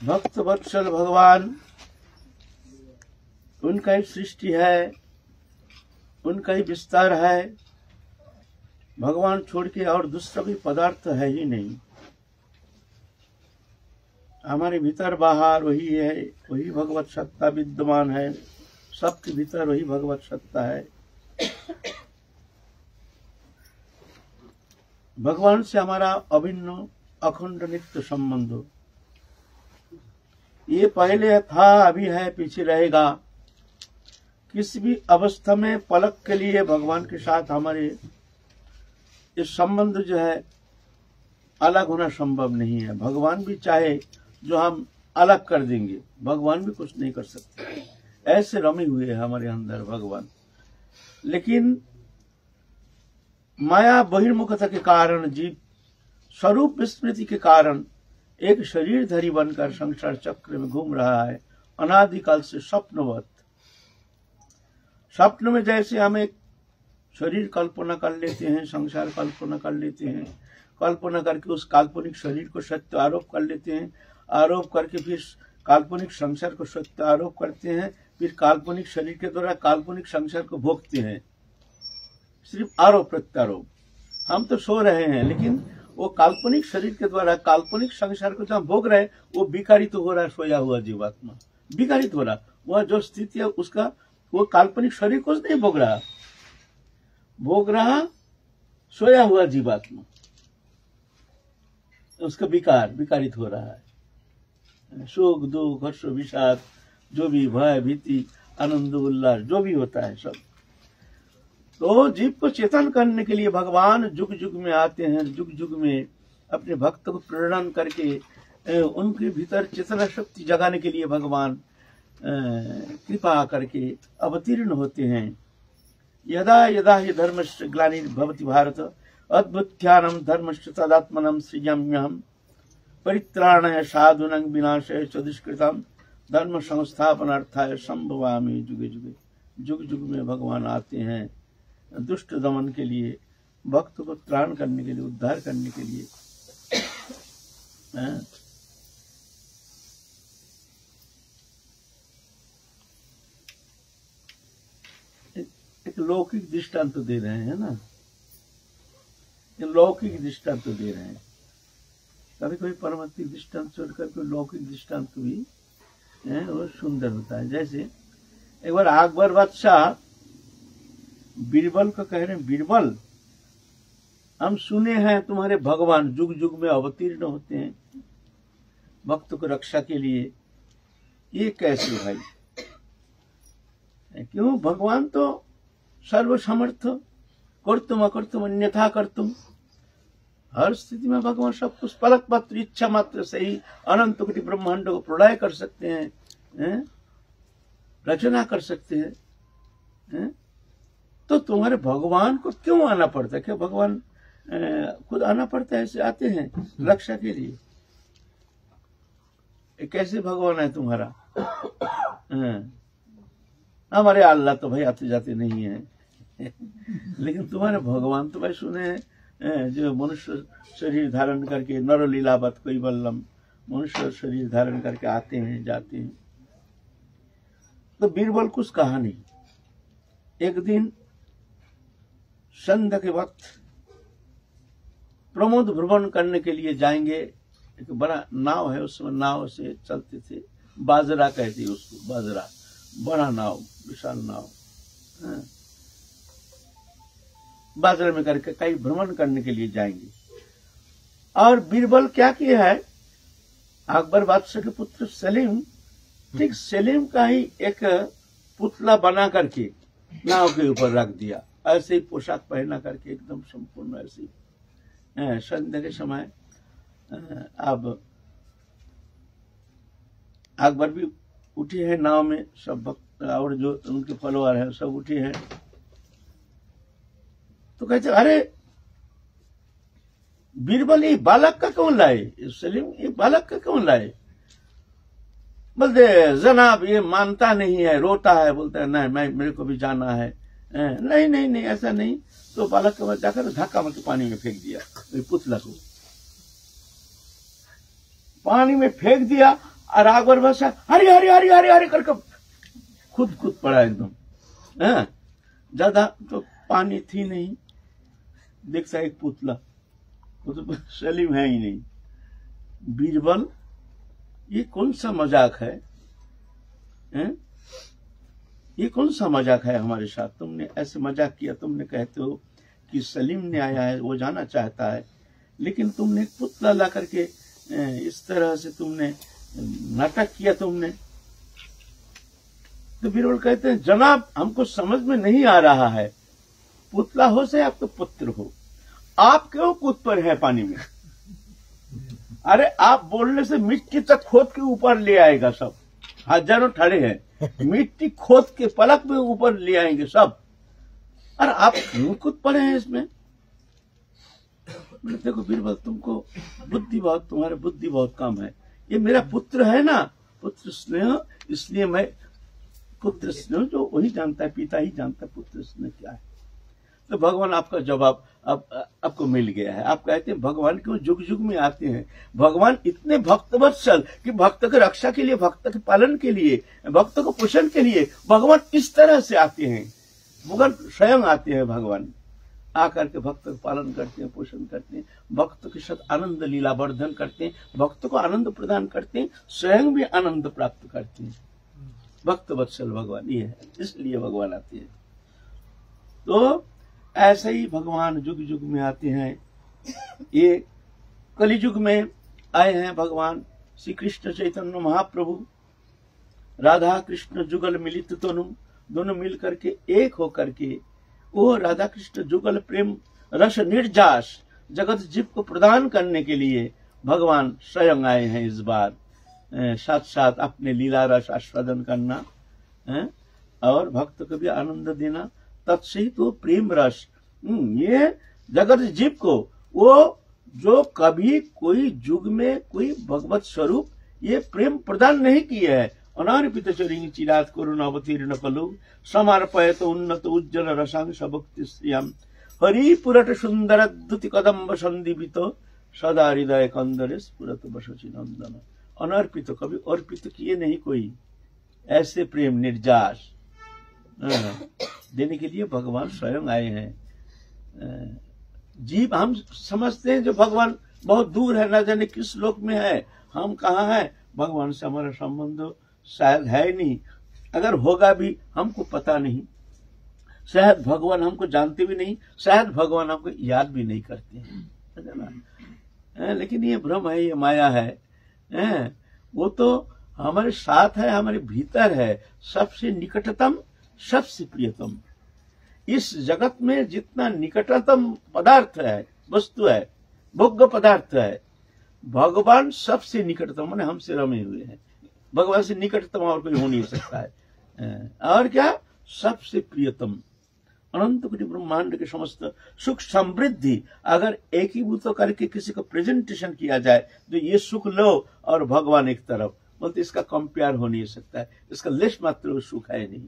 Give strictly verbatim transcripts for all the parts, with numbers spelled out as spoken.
भक्त वत्सल भगवान, उनका ही सृष्टि है, उनका ही विस्तार है। भगवान छोड़ के और दूसरा भी पदार्थ है ही नहीं। हमारे भीतर बाहर वही है, वही भगवत सत्ता विद्यमान है। सबके भीतर वही भगवत सत्ता है। भगवान से हमारा अभिन्न अखंड नित्य संबंध, ये पहले था, अभी है, पीछे रहेगा। किसी भी अवस्था में पलक के लिए भगवान के साथ हमारे ये संबंध जो है अलग होना संभव नहीं है। भगवान भी चाहे जो हम अलग कर देंगे, भगवान भी कुछ नहीं कर सकते। ऐसे रमे हुए हैं हमारे अंदर भगवान। लेकिन माया बहिर्मुखता के कारण, जीव स्वरूप विस्मृति के कारण एक शरीरधारी बनकर संसार चक्र में घूम रहा है अनादिकाल से स्वप्नवत। स्वप्न में जैसे हम एक शरीर कल्पना कर लेते हैं, संसार कल्पना कर लेते हैं, कल्पना करके उस काल्पनिक शरीर को सत्य आरोप कर लेते हैं, आरोप करके फिर काल्पनिक संसार को सत्य आरोप करते हैं, फिर काल्पनिक शरीर के द्वारा काल्पनिक संसार को भोगते हैं। सिर्फ आरोप प्रत्यारोप। हम तो सो रहे हैं, लेकिन वो काल्पनिक शरीर के द्वारा काल्पनिक संसार को जहाँ भोग रहे हैं, वो विकारित हो रहा है। सोया हुआ जीवात्मा विकारित हो रहा, वह जो स्थिति है उसका, वो काल्पनिक शरीर को नहीं भोग रहा, भोग रहा सोया हुआ जीवात्मा, उसका विकार विकारित हो रहा है। सुख दुख हर्ष विषाद, जो भी भय भीति आनंद उल्लास जो भी होता है सब। तो जीव को चेतन करने के लिए भगवान जुग जुग में आते हैं। जुग जुग में अपने भक्त को प्रेरणा करके उनके भीतर चेतना शक्ति जगाने के लिए भगवान कृपा करके अवतीर्ण होते हैं। यदा यदा हि धर्मस्य ग्लानिर्भवति भारत अद्भुत्यानं धर्मस्य तदात्मनं सृजाम्यहम् परित्राणाय साधूनां विनाशाय च दुष्कृतां धर्म संस्थापनार्थाय संभवामि जुगे जुगे। जुग जुग में भगवान आते हैं दुष्ट दमन के लिए, भक्त को त्राण करने के लिए, उद्धार करने के लिए। एक लौकिक दृष्टांत तो दे रहे हैं ना, लौकिक दृष्टांत तो दे रहे हैं। कभी कोई परमात्मिक दृष्टांत छोड़कर कोई लौकिक दृष्टांत भी है, वो सुंदर होता है। जैसे एक बार अकबर बादशाह बीरबल को कह रहे हैं, बीरबल हम सुने हैं तुम्हारे भगवान जुग जुग में अवतीर्ण होते हैं भक्त को रक्षा के लिए, ये कैसे भाई? क्यों? भगवान तो सर्वसमर्थ, कर्तुम अकर्तुम अन्यथा कर्तुम, हर स्थिति में भगवान सब कुछ पलक मात्र इच्छा मात्र से ही अनंत कोटि ब्रह्मांड को प्रलय कर सकते हैं, हैं? रचना कर सकते हैं, हैं? तो तुम्हारे भगवान को क्यों आना पड़ता है? क्या भगवान खुद आना पड़ता है? ऐसे आते हैं रक्षा के लिए। कैसे भगवान है तुम्हारा? हमारे अल्लाह तो भाई आते जाते नहीं है लेकिन तुम्हारे भगवान तो भाई सुने हैं जो मनुष्य शरीर धारण करके, नर लीलावत कोई बल्लम, मनुष्य शरीर धारण करके आते हैं जाते हैं। तो बीरबल कुछ कहा नहीं। एक दिन संध्या के वक्त प्रमोद भ्रमण करने के लिए जाएंगे। एक बड़ा नाव है, उसमें नाव से चलते थे, बाजरा कहते उसको, बाजरा, बड़ा नाव, विशाल नाव, बाजरा में करके कई भ्रमण करने के लिए जाएंगे। और बीरबल क्या किया है, अकबर बादशाह के पुत्र सलीम, ठीक सलीम का ही एक पुतला बना करके नाव के ऊपर रख दिया, ऐसे ही पोशाक पहना करके एकदम संपूर्ण ऐसे ही। संध्या के समय अब अकबर भी उठे हैं नाव में, सब भक्त और जो उनके फॉलोअर हैं सब उठे हैं। तो कहते अरे बीरबल ये बालक का क्यों लाए, सलीम ये बालक का क्यों लाए? बोलते जनाब ये मानता नहीं है, रोता है, बोलता है नहीं मैं मेरे को भी जाना है। नहीं नहीं नहीं ऐसा नहीं। तो बालक को जाकर धक्का मार के पानी में फेंक दिया, पुतला को पानी में फेंक दिया। और अकबर बादशाह हरी हरी हरी हरी हरी करके खुद खुद पड़ा एकदम। हाँ, ज्यादा तो पानी थी नहीं, देखता एक पुतला, वो तो सलीम है ही नहीं। बीरबल, ये कौन सा मजाक है, हैं? ये कौन सा मजाक है हमारे साथ? तुमने ऐसे मजाक किया, तुमने कहते हो कि सलीम ने आया है, वो जाना चाहता है, लेकिन तुमने पुतला ला करके इस तरह से तुमने नाटक किया तुमने। तो बीरबल कहते हैं जनाब, हमको समझ में नहीं आ रहा है, पुतला हो से आप तो पुत्र हो, आप क्यों कूद पर है पानी में? अरे आप बोलने से मिट्टी तक खोद के ऊपर ले आएगा सब, हजारों खड़े हैं, मिट्टी खोद के पलक में ऊपर ले आएंगे सब, और आप क्यों कूद पड़े हैं इसमें? देखो बीरबल, तुमको बुद्धि बहुत, तुम्हारे बुद्धि बहुत कम है। ये मेरा पुत्र है ना, पुत्र स्नेह, इसलिए मैं पुत्र स्नेह, जो वही जानता है, पिता ही जानता है पुत्र स्नेह क्या है। तो भगवान आपका जवाब अब आपको मिल गया है। आप कहते हैं भगवान क्यों जुग युग में आते हैं? भगवान इतने भक्तवत्सल कि भक्त की रक्षा के लिए, भक्त के पालन के लिए, भक्त को पोषण के लिए भगवान इस तरह से आते हैं। भगवान स्वयं आते हैं, भगवान आकर के भक्त का पालन करते हैं, पोषण करते हैं, भक्त के साथ आनंद लीला वर्धन करते हैं, भक्त को आनंद प्रदान करते हैं, स्वयं भी आनंद प्राप्त करते हैं। भक्त वत्सल भगवान ये है, इसलिए भगवान आते हैं। तो ऐसे ही भगवान युग युग में आते हैं। ये कलियुग में आए हैं भगवान श्री कृष्ण चैतन्य महाप्रभु, राधा कृष्ण जुगल मिलित तनु, दोनों मिल करके एक होकर के वो राधा कृष्ण जुगल प्रेम रस निर्जास जगत जीव को प्रदान करने के लिए भगवान स्वयं आए हैं। इस बार साथ साथ अपने लीला रस आस्वादन करना है और भक्त को भी आनंद देना, तत्सहित वो प्रेम रस, ये जगत जीव को वो जो कभी कोई युग में कोई भगवत स्वरूप ये प्रेम प्रदान नहीं किए है। अनार्पित चरिंग चिरात करुण अवतीर्ण कलु समर्पयत उन्नत उज्जवल रसांश भक्ति श्रियम हरि पुरट सुंदर द्युति कदम्ब संदीपित सदा हृदय कंदरे स्फुरत बसचि नंदन। अनर्पित, कभी अर्पित किए नहीं कोई ऐसे प्रेम निर्जास देने के लिए भगवान स्वयं आए हैं। जीव हम समझते हैं जो भगवान बहुत दूर है, न जाने किस लोक में है, हम कहाँ हैं, भगवान से हमारा संबंध शायद है नहीं, अगर होगा भी हमको पता नहीं, शायद भगवान हमको जानते भी नहीं, शायद भगवान हमको याद भी नहीं करते हैं ना। लेकिन ये भ्रम है, ये माया है, है? वो तो हमारे साथ है, हमारे भीतर है, सबसे निकटतम, सबसे प्रियतम। इस जगत में जितना निकटतम पदार्थ है, वस्तु है, भोग्य पदार्थ है, भगवान सबसे निकटतम, माने हमसे रमे हुए हैं। भगवान से निकटतम और कोई हो नहीं सकता है। और क्या, सबसे प्रियतम। अनंत कोटि ब्रह्मांड के समस्त सुख समृद्धि अगर एकीभूत करके किसी को प्रेजेंटेशन किया जाए तो ये सुख लो और भगवान एक तरफ, बोलते इसका कंपेयर हो नहीं सकता है, इसका लेश मात्र सुख है नहीं,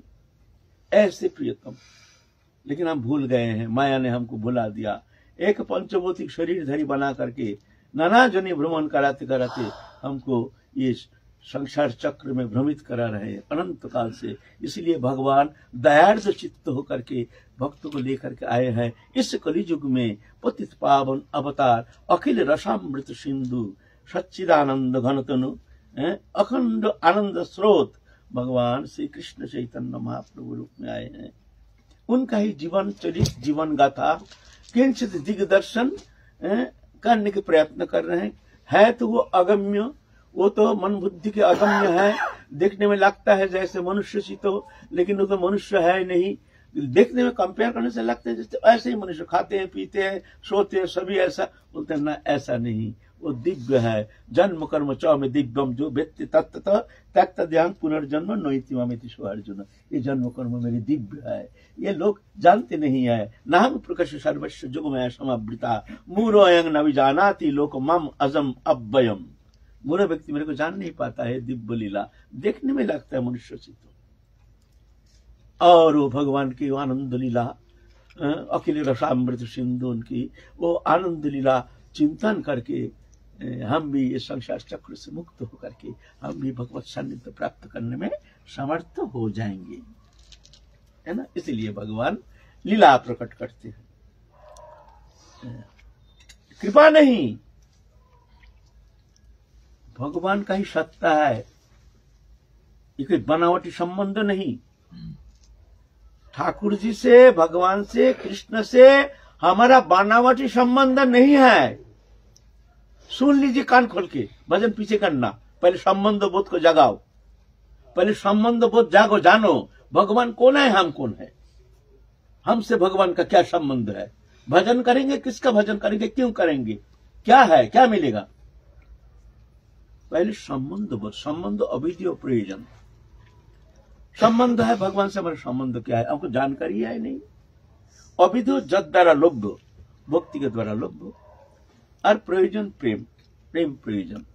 ऐसे प्रियतम। लेकिन हम भूल गए हैं, माया ने हमको भुला दिया। एक पंचभौतिक शरीर धरी बना करके नाना जने भ्रमण कराते कराते हमको ये संसार चक्र में भ्रमित करा रहे हैं अनंत काल से। इसलिए भगवान दयार्द चित्त होकर के भक्तों को लेकर के आए हैं इस कलियुग में। पतित पावन अवतार अखिल रसामृत सिंधु सच्चिदानंद घनतनु अखंड आनंद स्रोत भगवान श्री कृष्ण चैतन्य महाप्रभु रूप में आए हैं। उनका ही जीवन चरित जीवन गाथा किंचित दिग्दर्शन करने के प्रयत्न कर रहे हैं। है तो वो अगम्य, वो तो मन बुद्धि के अगम्य है, देखने में लगता है जैसे मनुष्य सी तो, लेकिन वो तो मनुष्य है नहीं। देखने में कंपेयर करने से लगता है जैसे ऐसे ही मनुष्य खाते हैं, पीते हैं, सोते हैं, सभी ऐसा बोलते हैं ना, ऐसा नहीं, वो दिव्य है। जन्म कर्म च में दिव्यम जो व्यक्ति तत्त त्यक्त ध्यान पुनर्जन्म नैतिमामिति सो अर्जुन। ये जन्म कर्म मेरी दिव्य है, ये लोग जानते नहीं है। नाम प्रकाश सर्वस्व जुगमय समावृता मूरोयं न विजानाति लोक मम अजम अव्ययम। बुरा व्यक्ति मेरे को जान नहीं पाता है दिव्य लीला, देखने में लगता है मनुष्य से तो। और वो भगवान की आनंद लीला अखिल रसामृत सिंधु, उनकी वो आनंद लीला चिंतन करके हम भी इस संसार चक्र से मुक्त होकर के हम भी भगवत सान्निध्य प्राप्त करने में समर्थ हो जाएंगे, है ना। इसलिए भगवान लीला प्रकट करते हैं, कृपा नहीं, भगवान का ही सत्ता है, ये कोई बनावटी संबंध नहीं। ठाकुर जी से, भगवान से, कृष्ण से हमारा बनावटी संबंध नहीं है। सुन लीजिए कान खोल के, भजन पीछे करना, पहले संबंध बोध को जगाओ, पहले संबंध बोध जागो, जानो भगवान कौन है, हम कौन है, हमसे भगवान का क्या संबंध है। भजन करेंगे, किसका भजन करेंगे, क्यों करेंगे, क्या है, क्या मिलेगा। पहले संबंध बोध, संबंध अविधि और प्रयोजन। संबंध है भगवान से, हमारा संबंध क्या है, हमको जानकारी है नहीं। अविधि जत द्वारा लब्ध, भक्ति के द्वारा लब्ध, और प्रयोजन प्रेम, प्रेम प्रयोजन।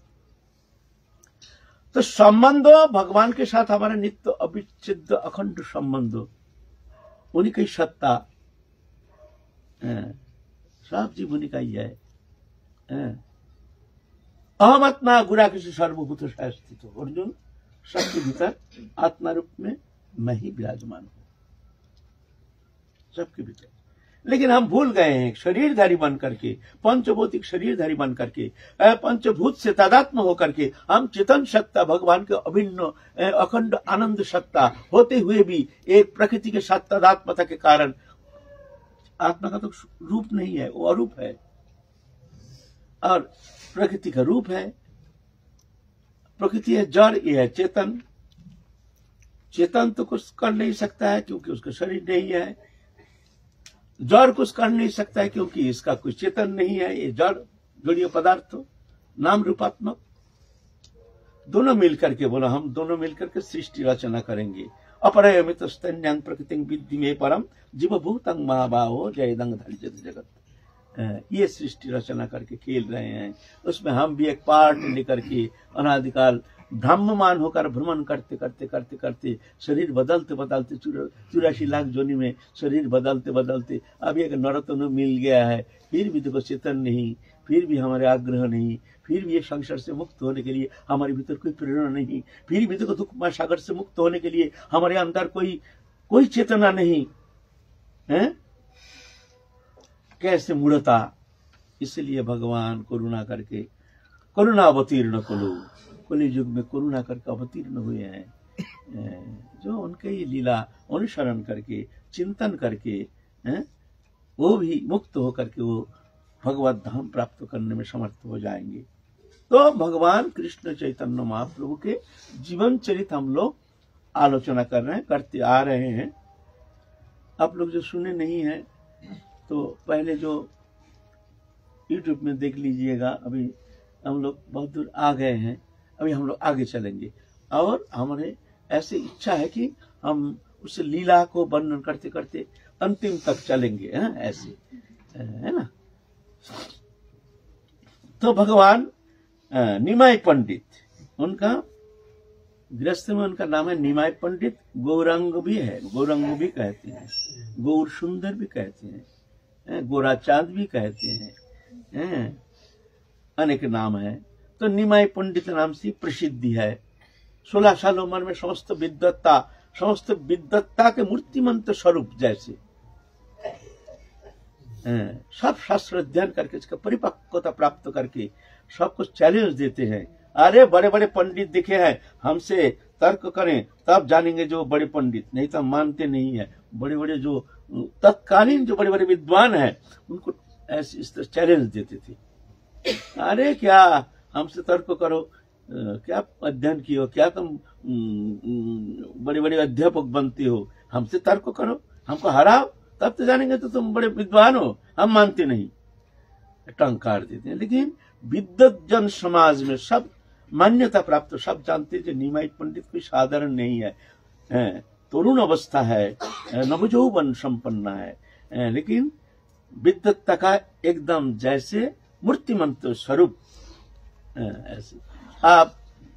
तो संबंध भगवान के साथ हमारा नित्य अविच्छेद्य अखंड संबंध, उन्हीं की सत्ता, सब जीव उन्हीं का ही है। अहम आत्मा गुरा किसी सर्वभूत स्थित हो, अर्जुन सबके भीतर आत्मा रूप में मैं ही विराजमान हूं, सबके भीतर। लेकिन हम भूल गए हैं, शरीरधारी बन करके, पंचभौतिक शरीरधारी बन करके, पंचभूत से तादात्म्य होकर के हम चेतन सत्ता, भगवान के अभिन्न अखंड आनंद सत्ता होते हुए भी एक प्रकृति के साथ तादात्म्यता के कारण आत्मा का तो रूप नहीं है, वो अरूप है, और प्रकृति का रूप है। प्रकृति है जड़, ये है चेतन। चेतन तो कुछ कर नहीं सकता है क्योंकि उसका शरीर नहीं है, जड़ कुछ कर नहीं सकता है क्योंकि इसका कोई चेतन नहीं है। ये जड़ जड़ीय पदार्थ नाम रूपात्मक दोनों मिलकर के बोला, हम दोनों मिलकर के सृष्टि रचना करेंगे। अपरयमित स्तन्यांग प्रकृति विद्धि में परम जीव भूतंग महाबाहो जयदंग धरिजत जगत। ये सृष्टि रचना करके खेल रहे हैं, उसमें हम भी एक पार्ट लेकर के अनादिकाल भ्रममान होकर भ्रमण करते करते करते करते शरीर बदलते बदलते चौरासी लाख जोनी में शरीर बदलते बदलते अब एक नरतन मिल गया है। फिर भी देखो चेतन नहीं, फिर भी हमारे आग्रह नहीं, फिर भी ये संसार से मुक्त होने के लिए हमारे भीतर कोई प्रेरणा नहीं, फिर भी देखो दुखमय सागर से मुक्त होने के लिए हमारे अंदर कोई कोई चेतना नहीं है। कैसे मूढ़ता। इसलिए भगवान करुणा करके, करुणा अवतीर्ण करो, कलि युग में करुणा करके अवतीर्ण हुए हैं। जो उनके ये लीला अनुसरण करके, चिंतन करके है, वो भी मुक्त होकर के वो भगवत धाम प्राप्त करने में समर्थ हो जाएंगे। तो भगवान कृष्ण चैतन्य महाप्रभु के जीवन चरित हम लोग आलोचना कर रहे हैं, करते आ रहे हैं। आप लोग जो सुने नहीं है तो पहले जो यूट्यूब में देख लीजिएगा। अभी हम लोग बहुत दूर आ गए हैं, अभी हम लोग आगे चलेंगे और हमारे ऐसे इच्छा है कि हम उस लीला को वर्णन करते करते अंतिम तक चलेंगे, है ऐसे, है ना। तो भगवान निमाय पंडित, उनका गृहस्थ में उनका नाम है निमाय पंडित। गौरांग भी है, गौरांग भी कहते हैं, गौर सुंदर भी कहते हैं, गोरा चांद भी कहते हैं, हैं? अनेक नाम है। तो निमाय पंडित नाम से प्रसिद्धि है। सोलह साल उम्र में समस्त विद्वत्ता, समस्त विद्वत्ता के मूर्तिमंत स्वरूप जैसे सब शास्त्र अध्ययन करके इसका परिपक्वता प्राप्त करके सबको चैलेंज देते हैं। अरे बड़े बड़े पंडित दिखे हैं, हमसे तर्क करें तब जानेंगे जो बड़े पंडित, नहीं तो मानते नहीं है। बड़े बड़े जो तत्कालीन जो बड़े बड़े विद्वान हैं उनको ऐसे इस तरह चैलेंज देते थे। अरे क्या हमसे तर्क करो, क्या अध्ययन किए हो, क्या तुम बड़े बड़े अध्यापक बनते हो, हमसे तर्क करो, हमको हराओ तब तो जानेंगे तो तुम बड़े विद्वान हो, हम मानते नहीं, टंकार देते हैं। लेकिन विद्वत जन समाज में सब मान्यता प्राप्त, सब जानते हैं निमाई पंडित कोई साधारण नहीं है, तरुण अवस्था है, नवजौवन संपन्न है, लेकिन विद्वत्ता का एकदम जैसे मूर्तिमंत स्वरूप। ऐसे आप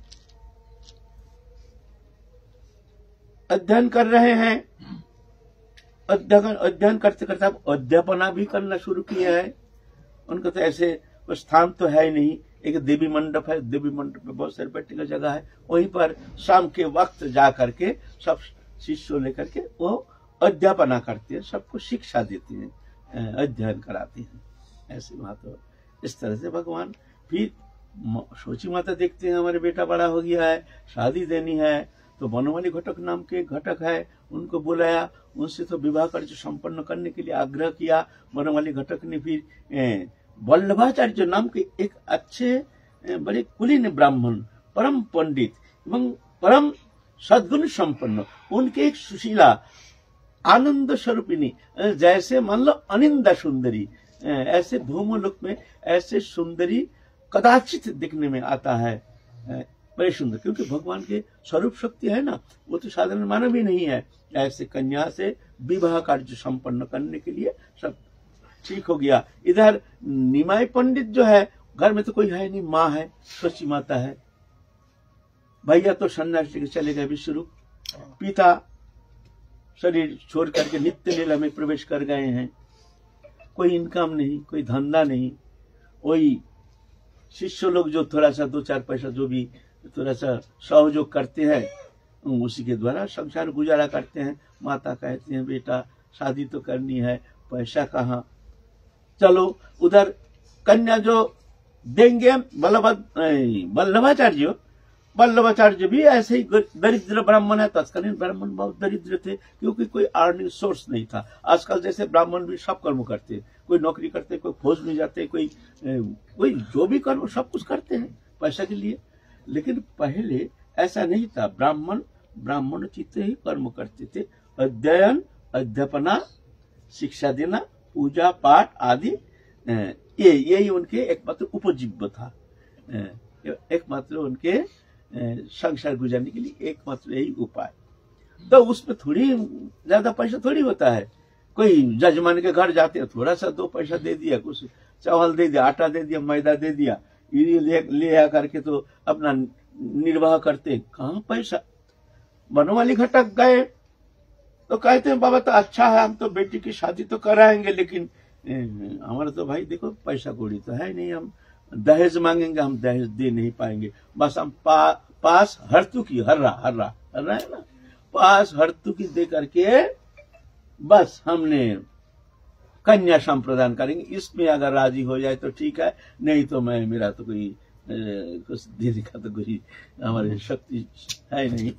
अध्ययन कर रहे हैं, अध्ययन अध्ययन करते करते आप अध्यापना भी करना शुरू किया है। उनका तो ऐसे स्थान तो है ही नहीं, एक देवी मंडप है, देवी मंडप में बहुत सारे बैठने का जगह है, वहीं पर शाम के वक्त जा करके सब शिष्यों लेकर के वो अध्यापना करते हैं, सबको शिक्षा देते हैं, अध्ययन कराते हैं। ऐसे वहां तो इस तरह से भगवान फिर सोची माता देखते हैं हमारे बेटा बड़ा हो गया है, शादी देनी है, तो बनवाली घटक नाम के घटक है, उनको बुलाया, उनसे तो विवाह कार्य संपन्न करने के लिए आग्रह किया। बनवाली घटक ने फिर वल्लभाचार्य नाम के एक अच्छे बड़े कुलीन ब्राह्मण, परम पंडित एवं परम सद्गुण संपन्न, उनके एक सुशीला आनंद स्वरूपिणी, जैसे मान लो अनिंदा सुंदरी, ऐसे भूमलोक में ऐसे सुंदरी कदाचित दिखने में आता है, बड़े सुंदर, क्योंकि भगवान के स्वरूप शक्ति है ना, वो तो साधारण मानव ही नहीं है। ऐसे कन्या से विवाह कार्य संपन्न करने के लिए सब ठीक हो गया। इधर निमाई पंडित जो है, घर में तो कोई है नहीं, माँ है, सोची माता है, भैया तो सन्यासी के चले गए विश्वरूप, पिता शरीर छोड़ करके नित्य लीला में प्रवेश कर गए हैं, कोई इनकम नहीं, कोई धंधा नहीं, वही शिष्य लोग जो थोड़ा सा दो चार पैसा जो भी थोड़ा सा सहयोग करते हैं, उसी के द्वारा संसार गुजारा करते हैं। माता कहती हैं बेटा शादी तो करनी है, पैसा कहाँ, चलो उधर कन्या जो देंगे वल्लभाचार्य, वल्लभाचार्य भी ऐसे ही दरिद्र ब्राह्मण है, तत्कालीन ब्राह्मण बहुत दरिद्र थे, क्योंकि कोई अर्निंग सोर्स नहीं था। आजकल जैसे ब्राह्मण भी सब कर्म करते, कोई नौकरी करते, कोई फौज में जाते, कोई कोई जो भी कर्म सब कुछ करते हैं पैसा के लिए, लेकिन पहले ऐसा नहीं था। ब्राह्मण ब्राह्मण चित्त ही कर्म करते थे, अध्ययन, अध्यापना, शिक्षा देना, पूजा पाठ आदि, ये यही उनके एकमात्र उपजीव्य था, एकमात्र उनके संसार गुजारने के लिए एकमात्र यही उपाय। तो उसमें थोड़ी ज्यादा पैसा थोड़ी होता है, कोई जजमान के घर जाते हैं, थोड़ा सा दो पैसा दे दिया, कुछ चावल दे दिया, आटा दे दिया, मैदा दे दिया, ये ले, ले आ करके तो अपना निर्वाह करते। कहाँ पैसा। बनवाली घटक गए तो कहते हैं बाबा तो अच्छा है, हम तो बेटी की शादी तो कराएंगे, लेकिन हमारा तो भाई देखो पैसा कौड़ी तो है नहीं, हम दहेज मांगेंगे, हम दहेज दे नहीं पाएंगे, बस हम पा, पास हरतु की हर्रा हर्रा हर्रा है ना, पास हरतु की दे करके बस हमने कन्या संप्रदान करेंगे, इसमें अगर राजी हो जाए तो ठीक है, नहीं तो मैं मेरा तो कोई कुछ देने का तो कोई हमारी शक्ति है नहीं।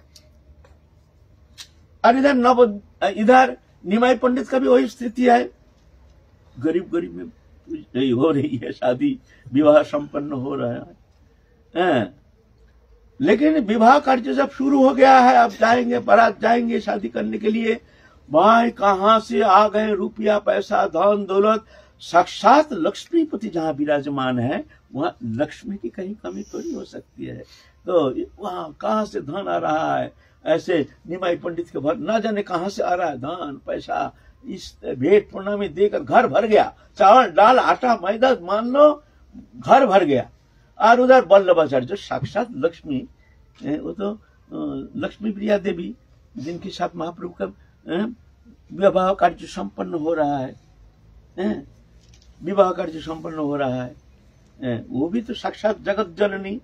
और इधर नव इधर निमाई पंडित का भी वही स्थिति है, गरीब गरीब में नहीं हो रही है शादी, विवाह संपन्न हो रहा है, है? लेकिन विवाह कार्य जब शुरू हो गया है, अब जाएंगे बारात जाएंगे शादी करने के लिए, भाई कहां से आ गए रुपया पैसा धन दौलत, साक्षात लक्ष्मीपति जहां विराजमान है वहां लक्ष्मी की कहीं कमी थोड़ी हो सकती है। तो वहां कहां से धन आ रहा है, ऐसे निमाई पंडित के भर ना जाने कहां से आ रहा है धन पैसा, इस भेंट प्रणामी देकर घर भर गया, चावल दाल आटा मैदा मान लो घर भर गया। और उधर वल्लभाचार्य साक्षात लक्ष्मी, वो तो लक्ष्मी प्रिया देवी जिनके साथ महाप्रभु का विवाह कार्य संपन्न हो रहा है, विवाह कार्य संपन्न हो रहा है, वो भी तो साक्षात जगत जननी।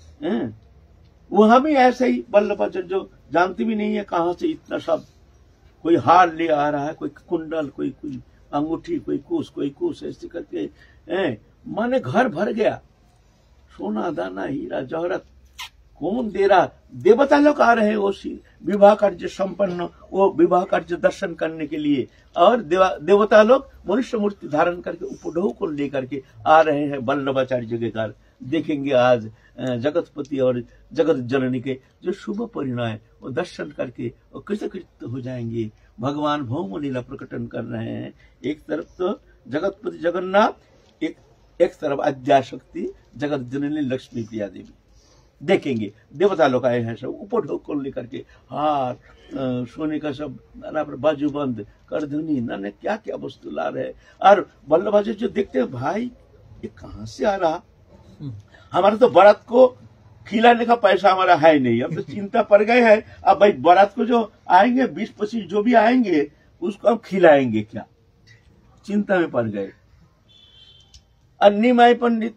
वहां भी ऐसे ही वल्लभाचार्य जो जानती भी नहीं है कहां से इतना सब, कोई हार ले आ रहा है, कोई कुंडल, कोई कोई अंगूठी, कोई कुछ कोई कुछ ऐसे करके माने घर भर गया, सोना दाना हीरा जहरत कौन दे रहा, देवता लोग आ रहे हैं वो विवाह कार्य संपन्न, वो विवाह कार्य दर्शन करने के लिए, और देवा देवता लोग मनुष्य मूर्ति धारण करके उपढौ को लेकर के आ रहे हैं वल्लभाचार्य के घर। देखेंगे आज जगतपति और जगत जननी के जो शुभ परिणय वो दर्शन करके वो कृतकृत हो जाएंगे। भगवान भौम लीला प्रकटन कर रहे हैं, एक तरफ तो जगतपति जगन्नाथ, एक एक तरफ आद्याशक्ति जगत जननी लक्ष्मी प्रिया देवी। देखेंगे देवता लोग आए हैं सब उपढौ को लेकर के, हार सोने का सब बाजूबंद करधुनी न क्या क्या वस्तु ला रहे। और वल्लभाचार्य जो देखते हैं भाई ये कहां से आ रहा, हमारा तो बारात को खिलाने का पैसा हमारा है नहीं, अब तो चिंता पड़ गए हैं। अब भाई बारात को जो आएंगे बीस पच्चीस जो भी आएंगे उसको हम खिलाएंगे क्या, चिंता में पड़ गए। और निमाई पंडित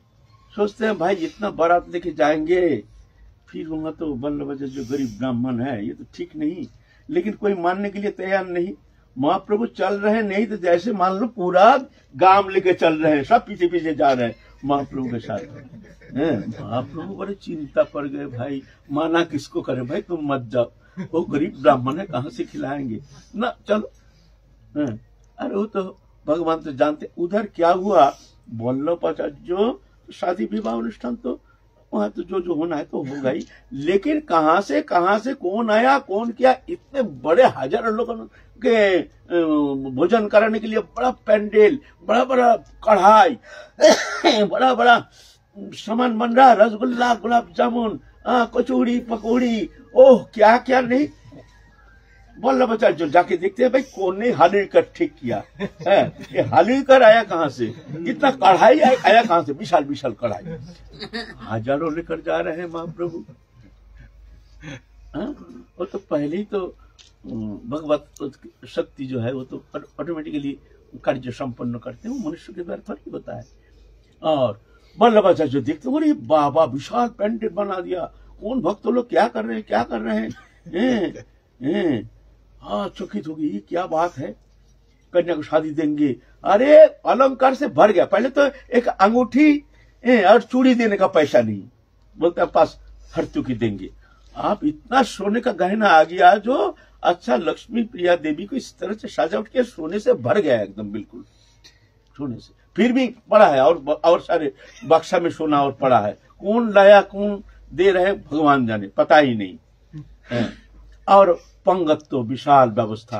सोचते हैं भाई इतना बारात लेके जाएंगे, फिर वहां तो बल्लभ जो गरीब ब्राह्मण है ये तो ठीक नहीं, लेकिन कोई मानने के लिए तैयार नहीं। महाप्रभु चल रहे नहीं तो जैसे मान लो पूरा गांव लेके चल रहे हैं, सब पीछे पीछे जा रहे हैं महाप्रभु के साथ। महाप्रभु बड़े चिंता पड़ गए, भाई माना किसको करे, भाई तुम मत जाओ, वो गरीब ब्राह्मण है कहाँ से खिलाएंगे ना, चलो। अरे वो तो भगवान तो जानते। उधर क्या हुआ, वल्लभाचार्य जो शादी विवाह अनुष्ठान तो वहां तो जो जो होना है तो होगा ही, लेकिन कहां से कहां से कौन आया कौन किया, इतने बड़े हजारों लोगों के भोजन कराने के लिए बड़ा पैंडल, बड़ा बड़ा कढ़ाई, बड़ा बड़ा सामान बन रहा, रसगुल्ला, गुलाब जामुन, कचौड़ी, पकौड़ी, ओह क्या क्या नहीं। वल्लभाचार्य जो जाके देखते हैं भाई कौन ने हाली कर ठीक किया है, ये हाली कर आया कहाँ से, इतना कढ़ाई आया कहाँ से, विशाल विशाल कढ़ाई, हजारों लेकर जा रहे हैं महाप्रभु। वो तो पहले ही तो भगवत शक्ति जो है वो तो ऑटोमेटिकली कार्य संपन्न करते हैं, वो मनुष्य के द्वारा थोड़ी होता है। और वल्लभाचार्य जो देखते हैं बाबा विशाल पेंडेल बना दिया, कौन भक्त लोग क्या कर रहे हैं क्या कर रहे हैं, हैं हाँ चकित होगी, ये क्या बात है, कन्या को शादी देंगे। अरे अलंकार से भर गया, पहले तो एक अंगूठी और चूड़ी देने का पैसा नहीं, बोलते पास हरतुकी देंगे। आप इतना सोने का गहना आ गया जो अच्छा लक्ष्मी प्रिया देवी को इस तरह से सजावट किया, सोने से भर गया एकदम बिल्कुल सोने से, फिर भी पड़ा है और और सारे बक्सा में सोना और पड़ा है, कौन लाया कौन दे रहे भगवान जाने, पता ही नहीं है। और पंगत तो विशाल व्यवस्था।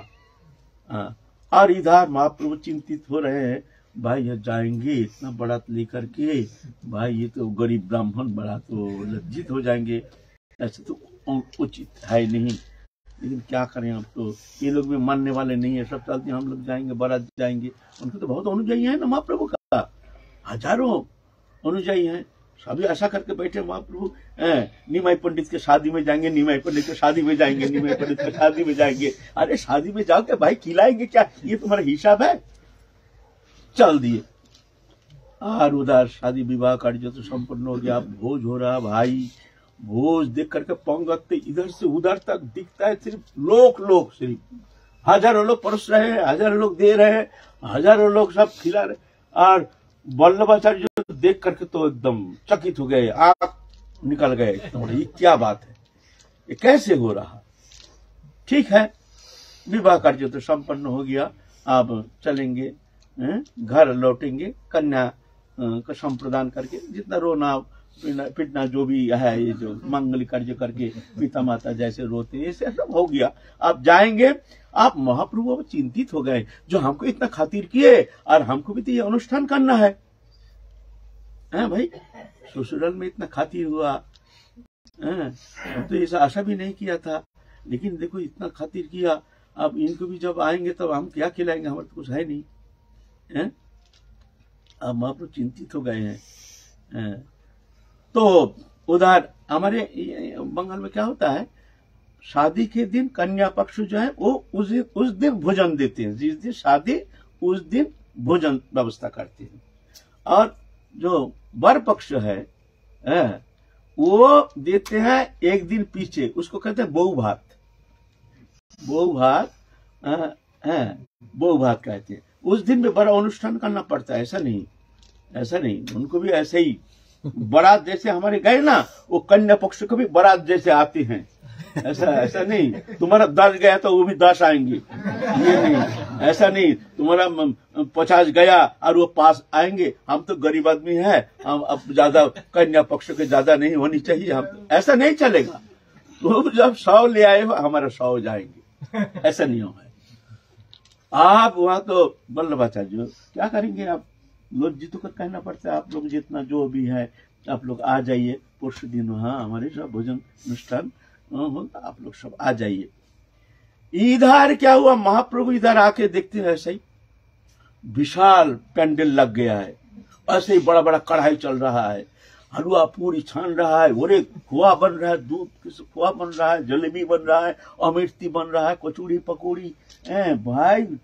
और इधर महाप्रभु चिंतित हो रहे हैं, भाई ये जाएंगे इतना बड़ा लेकर के, भाई ये तो गरीब ब्राह्मण बड़ा तो लज्जित हो जाएंगे, ऐसे तो उचित है नहीं, लेकिन क्या करें, अब तो ये लोग भी मानने वाले नहीं है, सब चलते हम लोग जाएंगे बारात जाएंगे। उनके तो बहुत अनुयायी है ना महाप्रभु का, हजारों अनुयायी हैं, सभी ऐसा करके बैठे महाप्रभु निमाई पंडित के शादी में जाएंगे, निमाई पंडित के शादी में जाएंगे, निमाई पंडित के शादी में जाएंगे। अरे शादी में जाओ के भाई खिलाएंगे क्या, ये तुम्हारा हिसाब है, चल दिए। और उधर शादी विवाह कार्य तो संपन्न हो गया, भोज हो रहा, भाई भोज देख करके पंगत इधर से उधर तक दिखता है, सिर्फ लोग लोग सिर्फ हजारों लोग परोस रहे हैं, हजारों लोग दे रहे हैं, हजारों लोग सब खिला रहे। और वल्लभाचार्य देख करके तो एकदम चकित हो गए, आंख निकल गए, ये क्या बात है, ये कैसे हो रहा। ठीक है, विवाह कार्य तो संपन्न हो गया, अब चलेंगे घर लौटेंगे, कन्या का संप्रदान करके जितना रोना पिटना जो भी है, ये जो मंगल कार्य करके पिता माता जैसे रोते हैं, ऐसे सब हो गया। आप जाएंगे, आप महाप्रभु अब चिंतित हो गए, जो हमको इतना खातिर किए और हमको भी तो ये अनुष्ठान करना है, हैं भाई, ससुराल में इतना खातिर हुआ, हैं हम तो ऐसा आशा भी नहीं किया था, लेकिन देखो इतना खातिर किया, अब इनको भी जब आएंगे तब हम क्या खिलाएंगे, हमारे तो कुछ है नहीं, हैं। अब महाप्रभु चिंतित हो गए हैं, हैं? तो उधर हमारे बंगाल में क्या होता है, शादी के दिन कन्या पक्ष जो है वो उस उस दिन भोजन देते हैं, जिस दिन शादी उस दिन भोजन व्यवस्था करते हैं। और जो वर पक्ष है, है वो देते हैं एक दिन पीछे, उसको कहते हैं बहु भात, बहु भात है, बहु भात कहते हैं। उस दिन भी बड़ा अनुष्ठान करना पड़ता है, ऐसा नहीं ऐसा नहीं उनको भी ऐसे ही बारात जैसे हमारे गए ना, वो कन्या पक्ष को भी बारात जैसे आते हैं, ऐसा ऐसा नहीं तुम्हारा दस गया तो वो भी दस आएंगे, ये नहीं, ऐसा नहीं तुम्हारा पचास गया और वो पास आएंगे, हम तो गरीब आदमी है, हम अब ज्यादा कन्या पक्ष के ज्यादा नहीं होनी चाहिए, हम तो, ऐसा नहीं चलेगा। तो जब सौ ले आए हो हमारा सौ जाएंगे, ऐसा नहीं हो। आप वहां तो वल्लभाचार्य क्या करेंगे, आप लज्जित होकर कहना पड़ता है, आप लोग जितना जो भी है आप लोग आ जाइए, परसों दिन वहाँ हमारे सब भोजन अनुष्ठान होता, आप लोग सब आ जाइए। इधर क्या हुआ, महाप्रभु इधर आके देखते हैं ऐसे ही विशाल पेंडल लग गया है, ऐसे ही बड़ा बड़ा कढ़ाई चल रहा है, हलवा पूरी छान रहा है, ओरे खोआ बन रहा है, दूध खोआ बन रहा है, जलेबी बन रहा है, अमृति बन रहा है, कचौड़ी पकौड़ी, भाई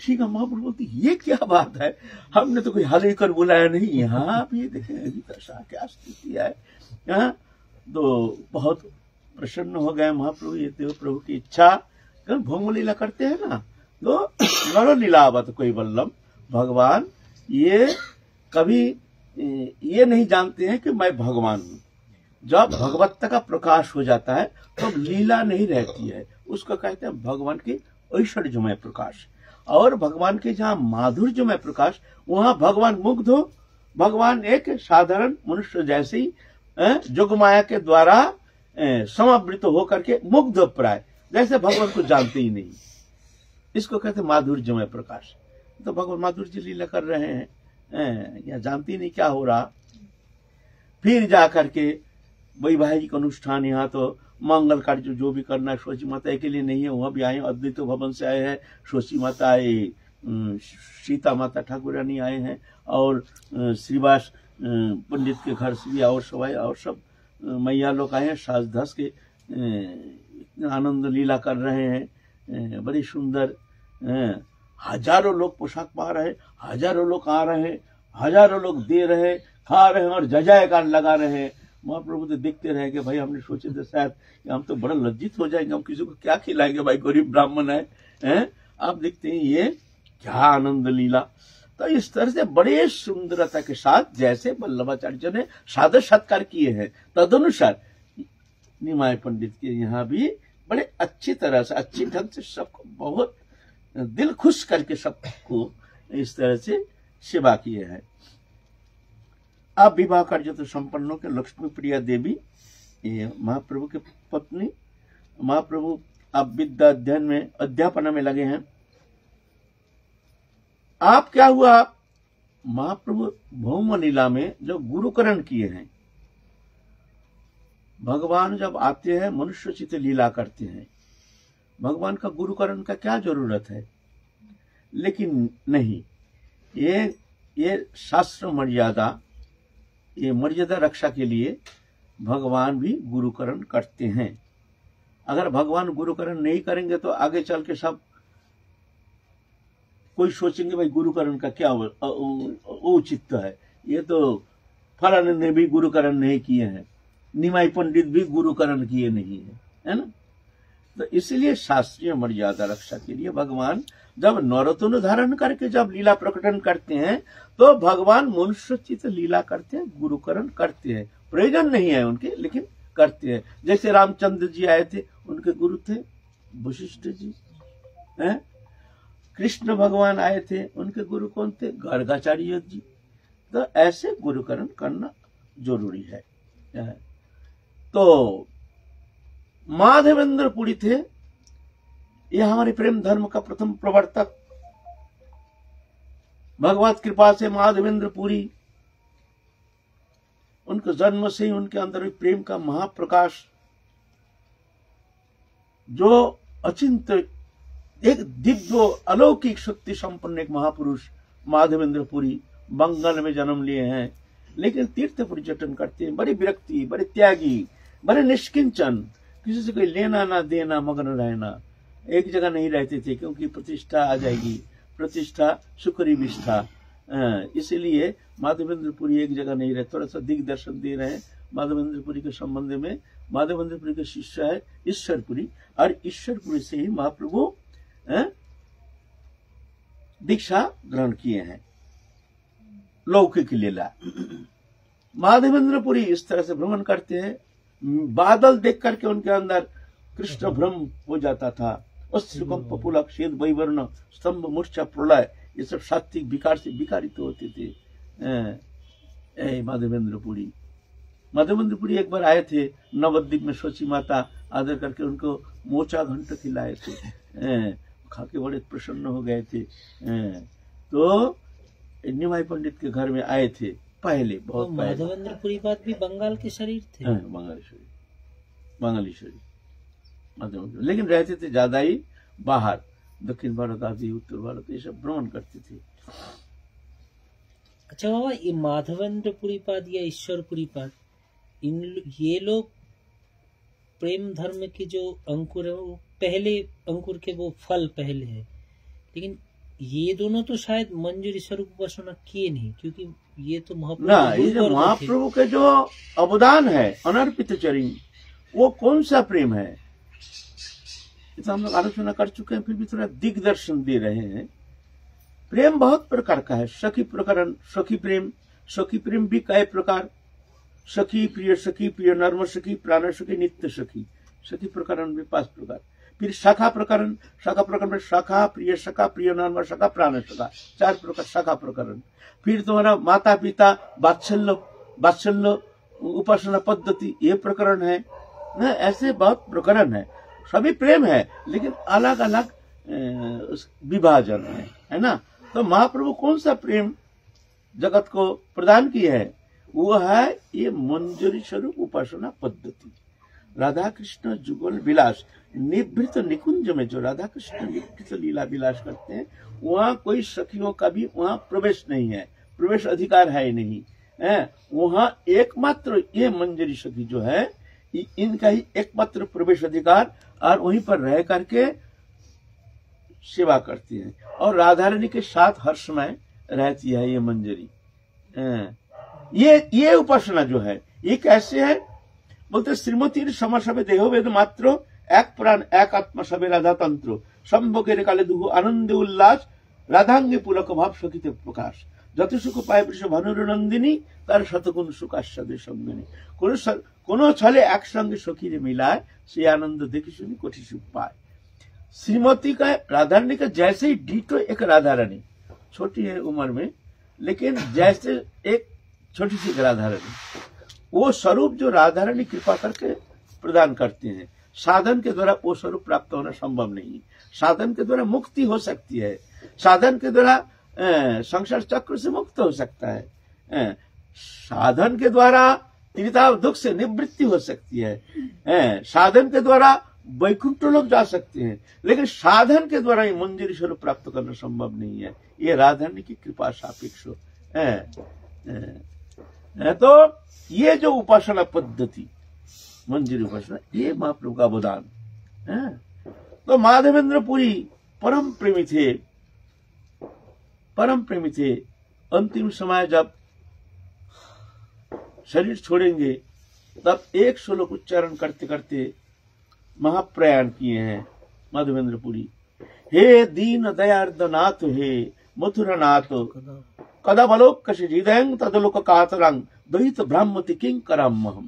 ठीक है। महाप्रभु बोलती ये क्या बात है, हमने तो कोई हाल कर बुलाया नहीं, यहाँ आप ये देखें अभी दशा क्या स्थिति है। यहाँ तो बहुत प्रसन्न हो गए महाप्रभु, ये देव प्रभु की इच्छा। भोग लीला करते हैं ना, तो नर लीलावत कोई बल्लम, भगवान ये कभी ये नहीं जानते हैं कि मैं भगवान हूं। जब भगवत्ता का प्रकाश हो जाता है तो लीला नहीं रहती है, उसको कहते हैं भगवान की ऐश्वर्यमय प्रकाश। और भगवान के जहाँ माधुर्यमय प्रकाश, वहां भगवान मुग्ध हो, भगवान एक साधारण मनुष्य जैसे ही जोगमाया के द्वारा समावृत होकर के मुग्ध प्राय, जैसे भगवान को जानते ही नहीं, इसको कहते हैं माधुर्यमय प्रकाश। तो भगवान माधुर्य लीला कर रहे हैं, या जानते ही नहीं क्या हो रहा। फिर जा करके वैवाहिक अनुष्ठान, यहाँ तो मंगल कार्य जो भी करना है शोची माता के लिए नहीं है, वहां भी आए, अद्वैत भवन से आए हैं, शोची माता आए, सीता माता ठाकुर रानी आए हैं, और श्रीवास पंडित के घर से भी और सवाई और सब मैया लोग आए हैं, साज धस के आनंद लीला कर रहे हैं, बड़ी सुंदर। हजारों लोग पोशाक पा रहे हैं, हजारों लोग आ रहे हैं, हजारों लोग दे रहे, खा रहे हैं और जजायकार लगा रहे हैं। महाप्रभु तो देखते रहे कि भाई हमने सोचे थे शायद हम तो बड़ा लज्जित हो जाएंगे, हम किसी को क्या खिलाएंगे, भाई गरीब ब्राह्मण है, हैं? आप देखते हैं ये क्या आनंद लीला। तो इस तरह से बड़े सुंदरता के साथ जैसे वल्लभाचार्य ने सादर सत्कार किए हैं, तदनुसार निमाय पंडित के यहाँ भी बड़े अच्छी तरह से अच्छी ढंग से सबको बहुत दिल खुश करके सबको इस तरह से सेवा किए हैं। अब विवाह कार्य तो संपन्न हो के लक्ष्मी प्रिया देवी ये महाप्रभु के पत्नी, महाप्रभु अब विद्या अध्ययन में अध्यापना में लगे हैं। आप क्या हुआ, महाप्रभु भौम लीला में जो गुरुकरण किए हैं, भगवान जब आते हैं मनुष्य चित लीला करते हैं, भगवान का गुरुकरण का क्या जरूरत है। लेकिन नहीं, ये ये शास्त्र मर्यादा, ये मर्यादा रक्षा के लिए भगवान भी गुरुकरण करते हैं। अगर भगवान गुरुकरण नहीं करेंगे तो आगे चल के सब कोई सोचेंगे भाई गुरुकरण का क्या औचित्य है, ये तो फलाने ने भी गुरुकरण नहीं किए हैं, निमाई पंडित भी गुरुकरण किए नहीं है, है ना। तो इसलिए शास्त्रीय मर्यादा रक्षा के लिए भगवान जब नरोत्तम धारण करके जब लीला प्रकटन करते हैं तो भगवान मनुष्योचित लीला करते हैं, गुरुकरण करते हैं। प्रयोजन नहीं है उनके, लेकिन करते हैं। जैसे रामचंद्र जी आए थे, उनके गुरु थे वशिष्ठ जी, हैं? कृष्ण भगवान आए थे, उनके गुरु कौन थे, गर्गाचार्य जी। तो ऐसे गुरुकरण करना जरूरी है। तो माधवेंद्र पुरी थे, ये हमारे प्रेम धर्म का प्रथम प्रवर्तक। भगवत कृपा से माधवेंद्र पुरी, उनके जन्म से ही उनके अंदर प्रेम का महाप्रकाश, जो अचिंत एक दिव्य अलौकिक शक्ति संपन्न एक महापुरुष माधवेंद्र पुरी बंगाल में जन्म लिए हैं, लेकिन तीर्थ पर्यटन करते हैं, बड़ी विरक्ति, बड़े त्यागी, बड़े निष्किंचन, किसी से कोई लेना ना देना, मग्न रहना, एक जगह नहीं रहते थे क्योंकि प्रतिष्ठा आ जाएगी, प्रतिष्ठा सुखरी विष्ठा। इसलिए माधवेंद्रपुरी एक जगह नहीं रहे। थोड़ा सा दिग्दर्शन दे रहे हैं माधवेंद्रपुरी के संबंध में। माधवेंद्रपुरी के शिष्य है ईश्वरपुरी, और ईश्वरपुरी से ही महाप्रभु दीक्षा ग्रहण किए हैं, लौकिक लीला। माधवेंद्रपुरी इस तरह से भ्रमण करते हैं, बादल देख करके उनके अंदर कृष्ण भ्रम हो जाता था। अश्रुकंप पुलक शेद वैवर्ण स्तंभ मूर्छा प्रलय, ये सब सात्विक विकार से विकारित होते थे। माधवेंद्रपुरी माधवेंद्रपुरी एक बार आए थे नवद्वीप में, शोची माता आदर करके उनको मोचा घंट खिलाए थे, खाके बड़े प्रसन्न हो गए थे। तो निमाई पंडित के घर में आए थे पहले, बहुत तो पहले। माधवेंद्रपुरी बात भी बंगाल के शरीर थे, बंगाली शरीर, बंगाली शरीर माधवेंद्र, लेकिन रहते थे ज्यादा ही बाहर, दक्षिण भारत आदि, उत्तर भारत, ये सब भ्रमण करते थे। अच्छा बाबा, ये माधवेंद्रपुरी पाद या ईश्वरपुरी पाद, इन ये लोग प्रेम धर्म के जो अंकुर है वो पहले अंकुर के वो फल पहले है, लेकिन ये दोनों तो शायद मंजरी स्वरूप उपासना किए नहीं, क्योंकि ये तो महाप्रभु ना, ये जो गुरु वर्ग थे। महाप्रभु के जो अवदान है अनर्पित चरिण, वो कौन सा प्रेम है, ये तो हम लोग आलोचना कर चुके हैं, फिर भी थोड़ा दिग्दर्शन दे रहे हैं। प्रेम बहुत प्रकार का है। सखी प्रकरण, सखी प्रेम, सखी प्रेम भी कई प्रकार, सखी, प्रिय सखी, प्रिय नर्म सखी, प्राण सखी, नित्य सखी, सखी प्रकरण भी पांच प्रकार। फिर शाखा प्रकरण, शाखा प्रकरण में शाखा, प्रिय सखा, प्रिय नर्म सखा, प्राण सखा, चार प्रकार शाखा प्रकरण। फिर तुम्हारा माता पिता, वात्सल्य, वात्सल्य उपासना पद्धति, ये प्रकरण है ना। ऐसे बहुत प्रकरण है, सभी प्रेम है लेकिन अलग अलग विभाजन है, है ना। तो महाप्रभु कौन सा प्रेम जगत को प्रदान किया है, वो है ये मंजरी स्वरूप उपासना पद्धति। राधा कृष्ण जुगल विलास, निभृत निकुंज में जो राधा कृष्ण निभृत लीला विलास करते हैं, वहाँ कोई सखियों का भी वहाँ प्रवेश नहीं है, प्रवेश अधिकार है नहीं है। वहाँ एकमात्र ये मंजरी सखी जो है, इनका ही एकमात्र प्रवेश अधिकार, और वहीं पर रह करके सेवा करती है और राधा रानी के साथ हर समय रहती है ये मंजरी। ये ये उपासना जो है ये कैसे है बोलते, श्रीमती समसभे देह वेद मात्र, एक प्राण एक आत्मा सबे राधा तंत्र, संभोगेर काले दुहु आनंद उल्लास, राधांगे पुलक भाव सखीते प्रकाश, যত সুখ পায় বৃষ ভানুর নন্দিনী, তার শতগুণ সুখ আস্বাদে সঙ্গিনী। কোন কোন ছলে একসঙ্গে সখীরে मिलाए, से आनंद देखी सुनी कोटि सुख पाए। श्रीमती का राधा रानी का जैसे ही डीटो एक राधा रानी, छोटी है उम्र में लेकिन जैसे एक छोटी सी राधा रानी, वो स्वरूप जो राधा रानी कृपा करके प्रदान करते हैं, साधन के द्वारा वो स्वरूप प्राप्त होना संभव नहीं। साधन के द्वारा मुक्ति हो सकती है, साधन के द्वारा संसार चक्र से मुक्त हो सकता है, साधन के द्वारा त्रिताप दुख से निवृत्ति हो सकती है, साधन के द्वारा वैकुंठ लोग जा सकते हैं, लेकिन साधन के द्वारा ये मंजरी स्वरूप प्राप्त करना संभव नहीं है। ये राधा रानी की कृपा सापेक्ष है। तो ये जो उपासना पद्धति मंजरी उपासना, ये महाप्रभु का अवदान है। तो माधवेंद्र पुरी परम प्रेमी थे, परम प्रेमी थे। अंतिम समय जब शरीर छोड़ेंगे तब एक श्लोक उच्चारण करते करते महाप्रयाण किए हैं माधवेंद्र पुरी। हे दीन दयार्द नाथ, हे मथुरा नाथ, कदा बलोक हृदय तदलोक कातरंग, द्वैत ब्राह्मति किंग करम हम।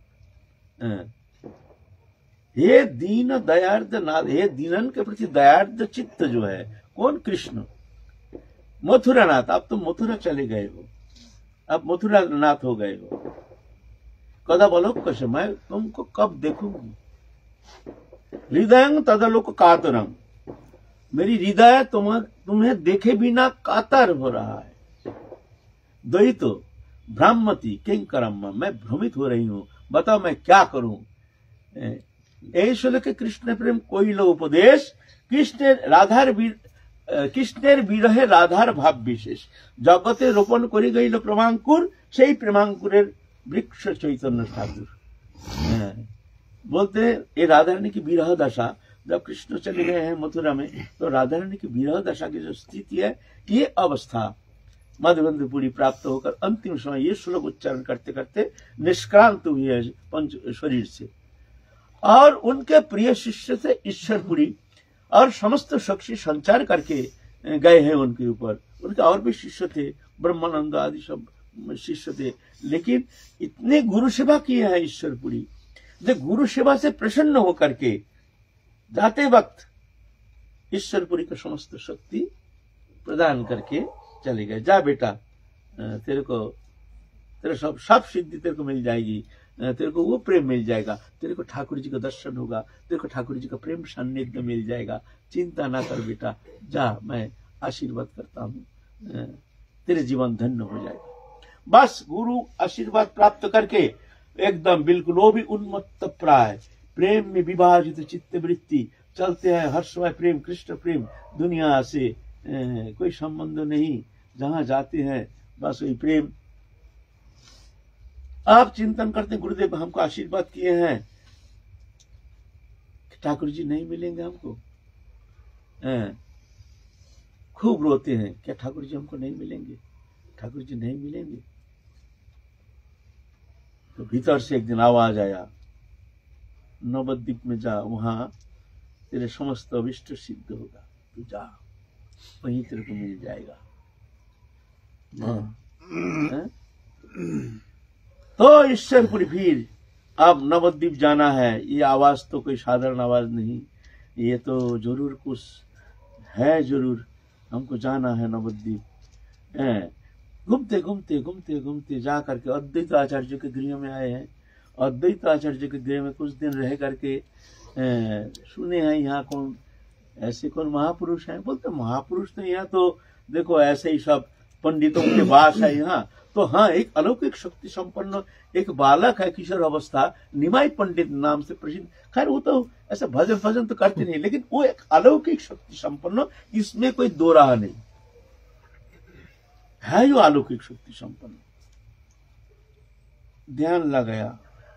हे दीन दयार्द नाथ, हे दीनन के प्रति दयार्द चित्त जो है, कौन? कृष्ण। मथुरा नाथ, आप तो मथुरा चले गए हो, अब मथुरा नाथ हो गए हो। कदा बोलो कैसे, मैं तुमको कब देखूंगी। हृदय तदलोक कातरंग, मेरी हृदय तुम तुम्हें देखे बिना कातर हो रहा है। द्वैत ब्राह्मति किंग करम, मैं भ्रमित हो रही हूं, बताओ मैं क्या करूं। ऐश्वर्य के कृष्ण प्रेम कोई लो उपदेश, कृष्ण राधार কৃষ্ণের বিরহে রাধার ভাব বিশেষ, জগতে রোপণ করে গইল প্রেমাঙ্কুর, সেই প্রেমাঙ্কুরের বৃক্ষ चैतन्य ठाकुर। बोलते ये राधा रानी की विरह दशा, जब कृष्ण चले गए हैं मथुरा में, तो राधा रानी की विरह दशा की जो स्थिति है, ये अवस्था माधवेंद्र पुरी प्राप्त होकर अंतिम समय ये श्लोक उच्चारण करते करते निष्क्रांत हुई है पंच शरीर से। और उनके प्रिय शिष्य थे ईश्वरपुरी, और समस्त शक्ति संचार करके गए हैं उनके ऊपर। उनके और भी शिष्य थे, ब्रह्मानंद आदि सब शिष्य थे, लेकिन इतने गुरु सेवा किए हैं ईश्वरपुरी, जो गुरु सेवा से प्रसन्न होकर के जाते वक्त ईश्वरपुरी का समस्त शक्ति प्रदान करके चले गए। जा बेटा, तेरे को तेरे सब सब सिद्धि तेरे को मिल जाएगी, तेरे को वो प्रेम मिल जाएगा, तेरे को ठाकुर जी का दर्शन होगा, तेरे को ठाकुर जी का प्रेम सान्निध्य मिल जाएगा, चिंता ना कर बेटा, जा, मैं आशीर्वाद करता हूँ, तेरे जीवन धन्य हो जाएगा। बस गुरु आशीर्वाद प्राप्त करके एकदम बिल्कुल वो भी उन्मत्त प्राय प्रेम में विभाजित चित्त वृत्ति, चलते हैं हर समय प्रेम, कृष्ण प्रेम, दुनिया से ए, कोई संबंध नहीं, जहां जाते हैं बस वही प्रेम। आप चिंतन करते, गुरुदेव हमको आशीर्वाद किए हैं, ठाकुर जी नहीं मिलेंगे हमको, खूब रोते हैं, क्या ठाकुर जी हमको नहीं मिलेंगे, ठाकुर जी नहीं मिलेंगे। तो भीतर से एक दिन आवाज आया, नवद्वीप में जा, वहां तेरे समस्त अभिष्ट सिद्ध होगा, तू जा, वहीं तेरे को मिल जाएगा। है? तो ईश्वरपुरी फिर अब नवद्वीप जाना है। ये आवाज तो कोई साधारण आवाज नहीं, ये तो जरूर कुछ है, जरूर हमको जाना है नवद्वीप। घूमते घूमते घूमते घूमते जा करके अद्वैत आचार्य के गृह में आए हैं। अद्वैत आचार्य के गृह में कुछ दिन रह करके सुने हैं यहाँ कौन ऐसे कौन महापुरुष हैं। बोलते महापुरुष तो यहाँ तो देखो ऐसे ही सब पंडितों के वास है यहाँ। तो हाँ, एक अलौकिक शक्ति संपन्न एक बालक है, किशोर अवस्था, निमाई पंडित नाम से प्रसिद्ध। खैर वो तो ऐसा भजन भजन तो करते नहीं, लेकिन वो एक अलौकिक शक्ति संपन्न, इसमें कोई दो राह नहीं है, जो अलौकिक शक्ति संपन्न। ध्यान लगाया,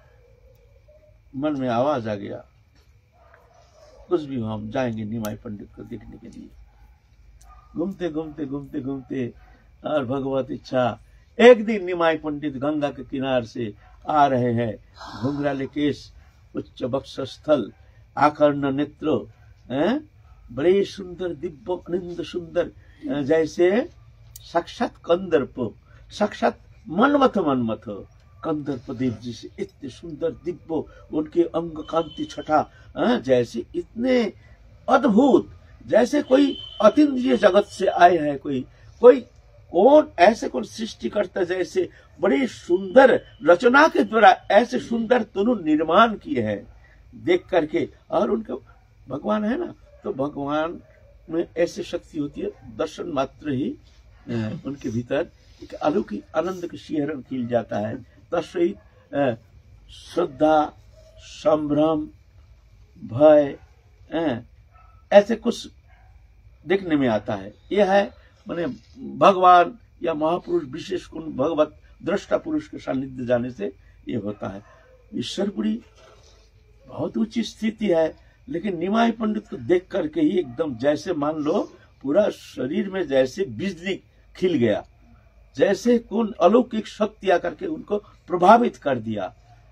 मन में आवाज आ गया, कुछ भी हो हम जाएंगे निमाई पंडित को देखने के लिए। घूमते घूमते घूमते घूमते और भगवत इच्छा, एक दिन निमाई पंडित गंगा के किनार से आ रहे हैं, घुंघराले केश, उच्च वक्षस्थल, आकर्ण नेत्र, बड़े सुंदर दिव्य आनंद सुंदर, जैसे साक्षात कंदर्प, साक्षात मनमथ मनमथ कंदर्प देव जी से इतने सुंदर दिव्य, उनके अंग कांति छटा जैसे इतने अद्भुत, जैसे कोई अतीन्द्रिय जगत से आए हैं। कोई कोई कौन ऐसे कौन सृष्टि करता, जैसे बड़ी सुंदर रचना के द्वारा ऐसे सुंदर तनु निर्माण किए हैं देख करके। और उनके भगवान है ना, तो भगवान में ऐसी शक्ति होती है, दर्शन मात्र ही उनके भीतर एक अलौकिक आनंद के शिहरण खिल जाता है। तस्वीर श्रद्धा, संभ्रम, भय, ऐसे कुछ देखने में आता है। यह है माने भगवान या महापुरुष, विशेष गुण भगवत दृष्टा पुरुष के सानिध्य जाने से ये होता है। ईश्वरपुरी बहुत ऊंची स्थिति है, लेकिन निमाई पंडित को देख करके ही एकदम जैसे मान लो पूरा शरीर में जैसे बिजली खिल गया, जैसे कौन अलौकिक शक्ति आकर के उनको प्रभावित कर दिया।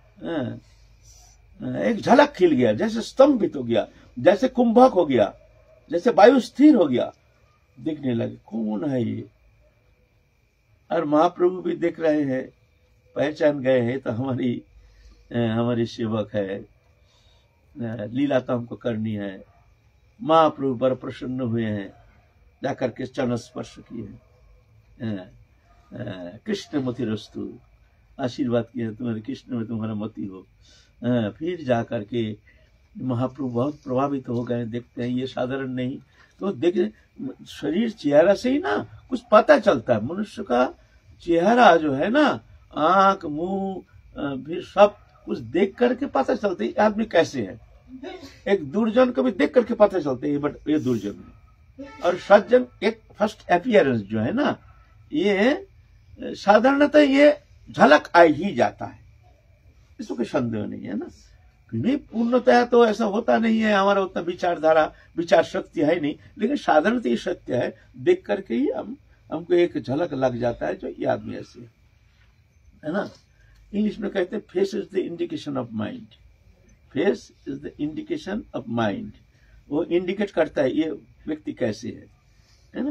एक झलक खिल गया, जैसे स्तंभित हो गया, जैसे कुंभक हो गया, जैसे वायु स्थिर हो गया। देखने लगे कौन है ये, और महाप्रभु भी देख रहे हैं, पहचान गए हैं, तो हमारी हमारी सेवक है, लीला तो हमको करनी है। महाप्रभु पर प्रसन्न हुए हैं, जाकर के चरण स्पर्श किए हैं, कृष्ण मति रस्तु, आशीर्वाद किया तुम्हारे कृष्ण में तुम्हारा मति हो। फिर जाकर के महाप्रभु बहुत प्रभावित हो गए, देखते हैं ये साधारण नहीं। तो देख शरीर चेहरा से ही ना कुछ पता चलता है, मनुष्य का चेहरा जो है ना, आंख मुंह फिर सब कुछ देख करके पता चलता है आदमी कैसे है। एक दुर्जन को भी देख करके पता चलता है बट ये दुर्जन है, और सज्जन एक फर्स्ट अपीयरेंस जो है ना, ये साधारणतः ये झलक आ ही जाता है, इसको कोई संदेह नहीं है ना। नहीं पूर्णतः तो ऐसा होता नहीं है, हमारा उतना विचारधारा विचार शक्ति है नहीं, लेकिन साधारणतः ये सत्य है, देख करके ही हम हमको एक झलक लग जाता है जो ये आदमी ऐसे है ना। इंग्लिश में कहते हैं face is the indication of mind, face is the indication of mind, वो इंडिकेट करता है ये व्यक्ति कैसे है, है ना।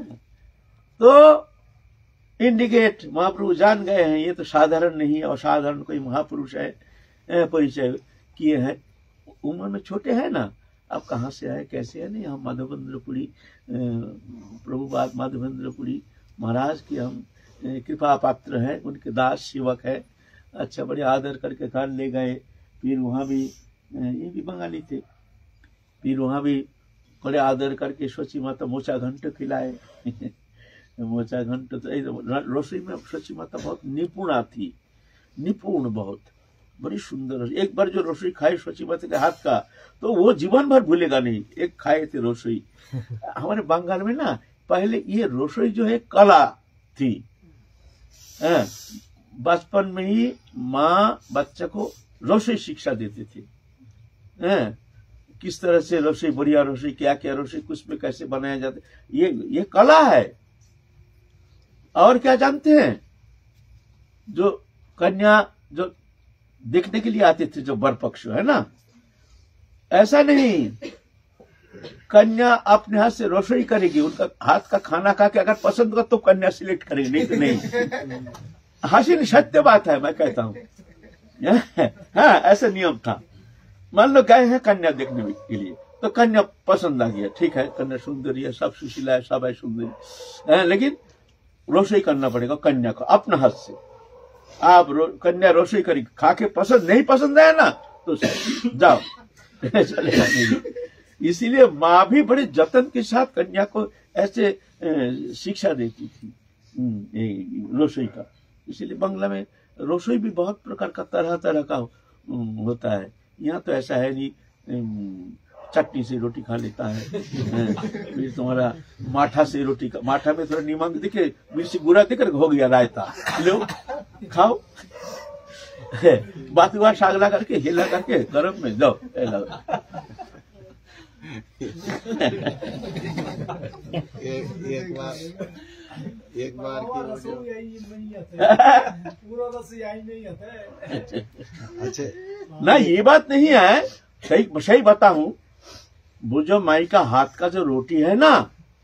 तो इंडिकेट महाप्रभु जान गए हैं, ये तो साधारण नहीं है, असाधारण कोई महापुरुष है, परिचय किए हैं। उम्र में छोटे हैं ना, आप कहाँ से आए कैसे है, नहीं हम माधवेंद्रपुरी प्रभुपाद माधवेंद्रपुरी महाराज की हम कृपा पात्र है, उनके दास सेवक है। अच्छा, बड़े आदर करके घर ले गए, फिर वहाँ भी ये भी बंगाली थे, फिर वहाँ भी बड़े आदर करके सोची माता मोचा घंट खिलाए। मोचा घंट तो रसोई में सोची माता बहुत निपुणा थी, निपुण बहुत, बड़ी सुंदर। एक बार जो रसोई खाई सोची माता के हाथ का, तो वो जीवन भर भूलेगा नहीं। एक खाए थे रसोई। हमारे बंगाल में ना पहले ये रसोई जो है कला थी, बचपन में ही माँ बच्चा को रसोई शिक्षा देते थे। किस तरह से रसोई, बढ़िया रसोई, क्या क्या रसोई कुछ में कैसे बनाया जाता है, ये ये कला है। और क्या जानते हैं, जो कन्या जो देखने के लिए आते थे, जो वर पक्ष है ना, ऐसा नहीं, कन्या अपने हाथ से रसोई करेगी, उनका हाथ का खाना खा के अगर पसंद होगा तो कन्या सिलेक्ट करेगी, नहीं तो नहीं। हासिल सत्य बात है, मैं कहता हूँ। हाँ, ऐसा नियम था। मान लो गए हैं कन्या देखने के लिए, तो कन्या पसंद आ गया, ठीक है, कन्या सुंदरी है, सब सुशीला है, सब है सुंदरी, लेकिन रसोई करना पड़ेगा कन्या को अपने हाथ से। आप रो, कन्या रसोई करेगी, खा के पसंद नहीं पसंद है ना तो जाओ चलेगा नहीं। इसीलिए माँ भी बड़े जतन के साथ कन्या को ऐसे शिक्षा देती थी रसोई का। इसीलिए बांग्ला में रसोई भी बहुत प्रकार का तरह तरह का होता है। यहाँ तो ऐसा है नहीं, चटनी से रोटी खा लेता है, फिर तुम्हारा माठा से रोटी का, माठा में थोड़ा नीमक दिखे, मिर्ची गुड़ा देकर हो गया रायता, लो खाओ। बात हुआ सागला करके हिला करके गरम में जाओ। एक एक बार एक बार अच्छा ना, ये बात नहीं है, सही सही बताऊं, वो जो माई का हाथ का जो रोटी है ना,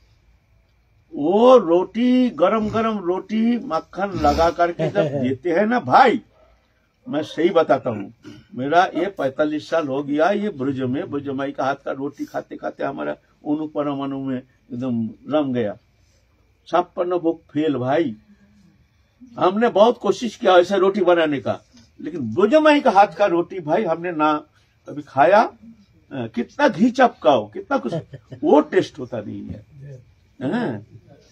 वो रोटी गरम गरम रोटी मक्खन लगा करके जब देते हैं ना भाई, मैं सही बताता हूँ, मेरा ये पैंतालीस साल हो गया ये ब्रज में, ब्रज माई का हाथ का रोटी खाते खाते हमारा अनु परमाणु में एकदम रम गया। छप्पन भूख फेल भाई, हमने बहुत कोशिश किया ऐसा रोटी बनाने का, लेकिन ब्रज माई का हाथ का रोटी भाई हमने ना कभी खाया, कितना घी चपकाओ कितना कुछ, वो टेस्ट होता नहीं है। है?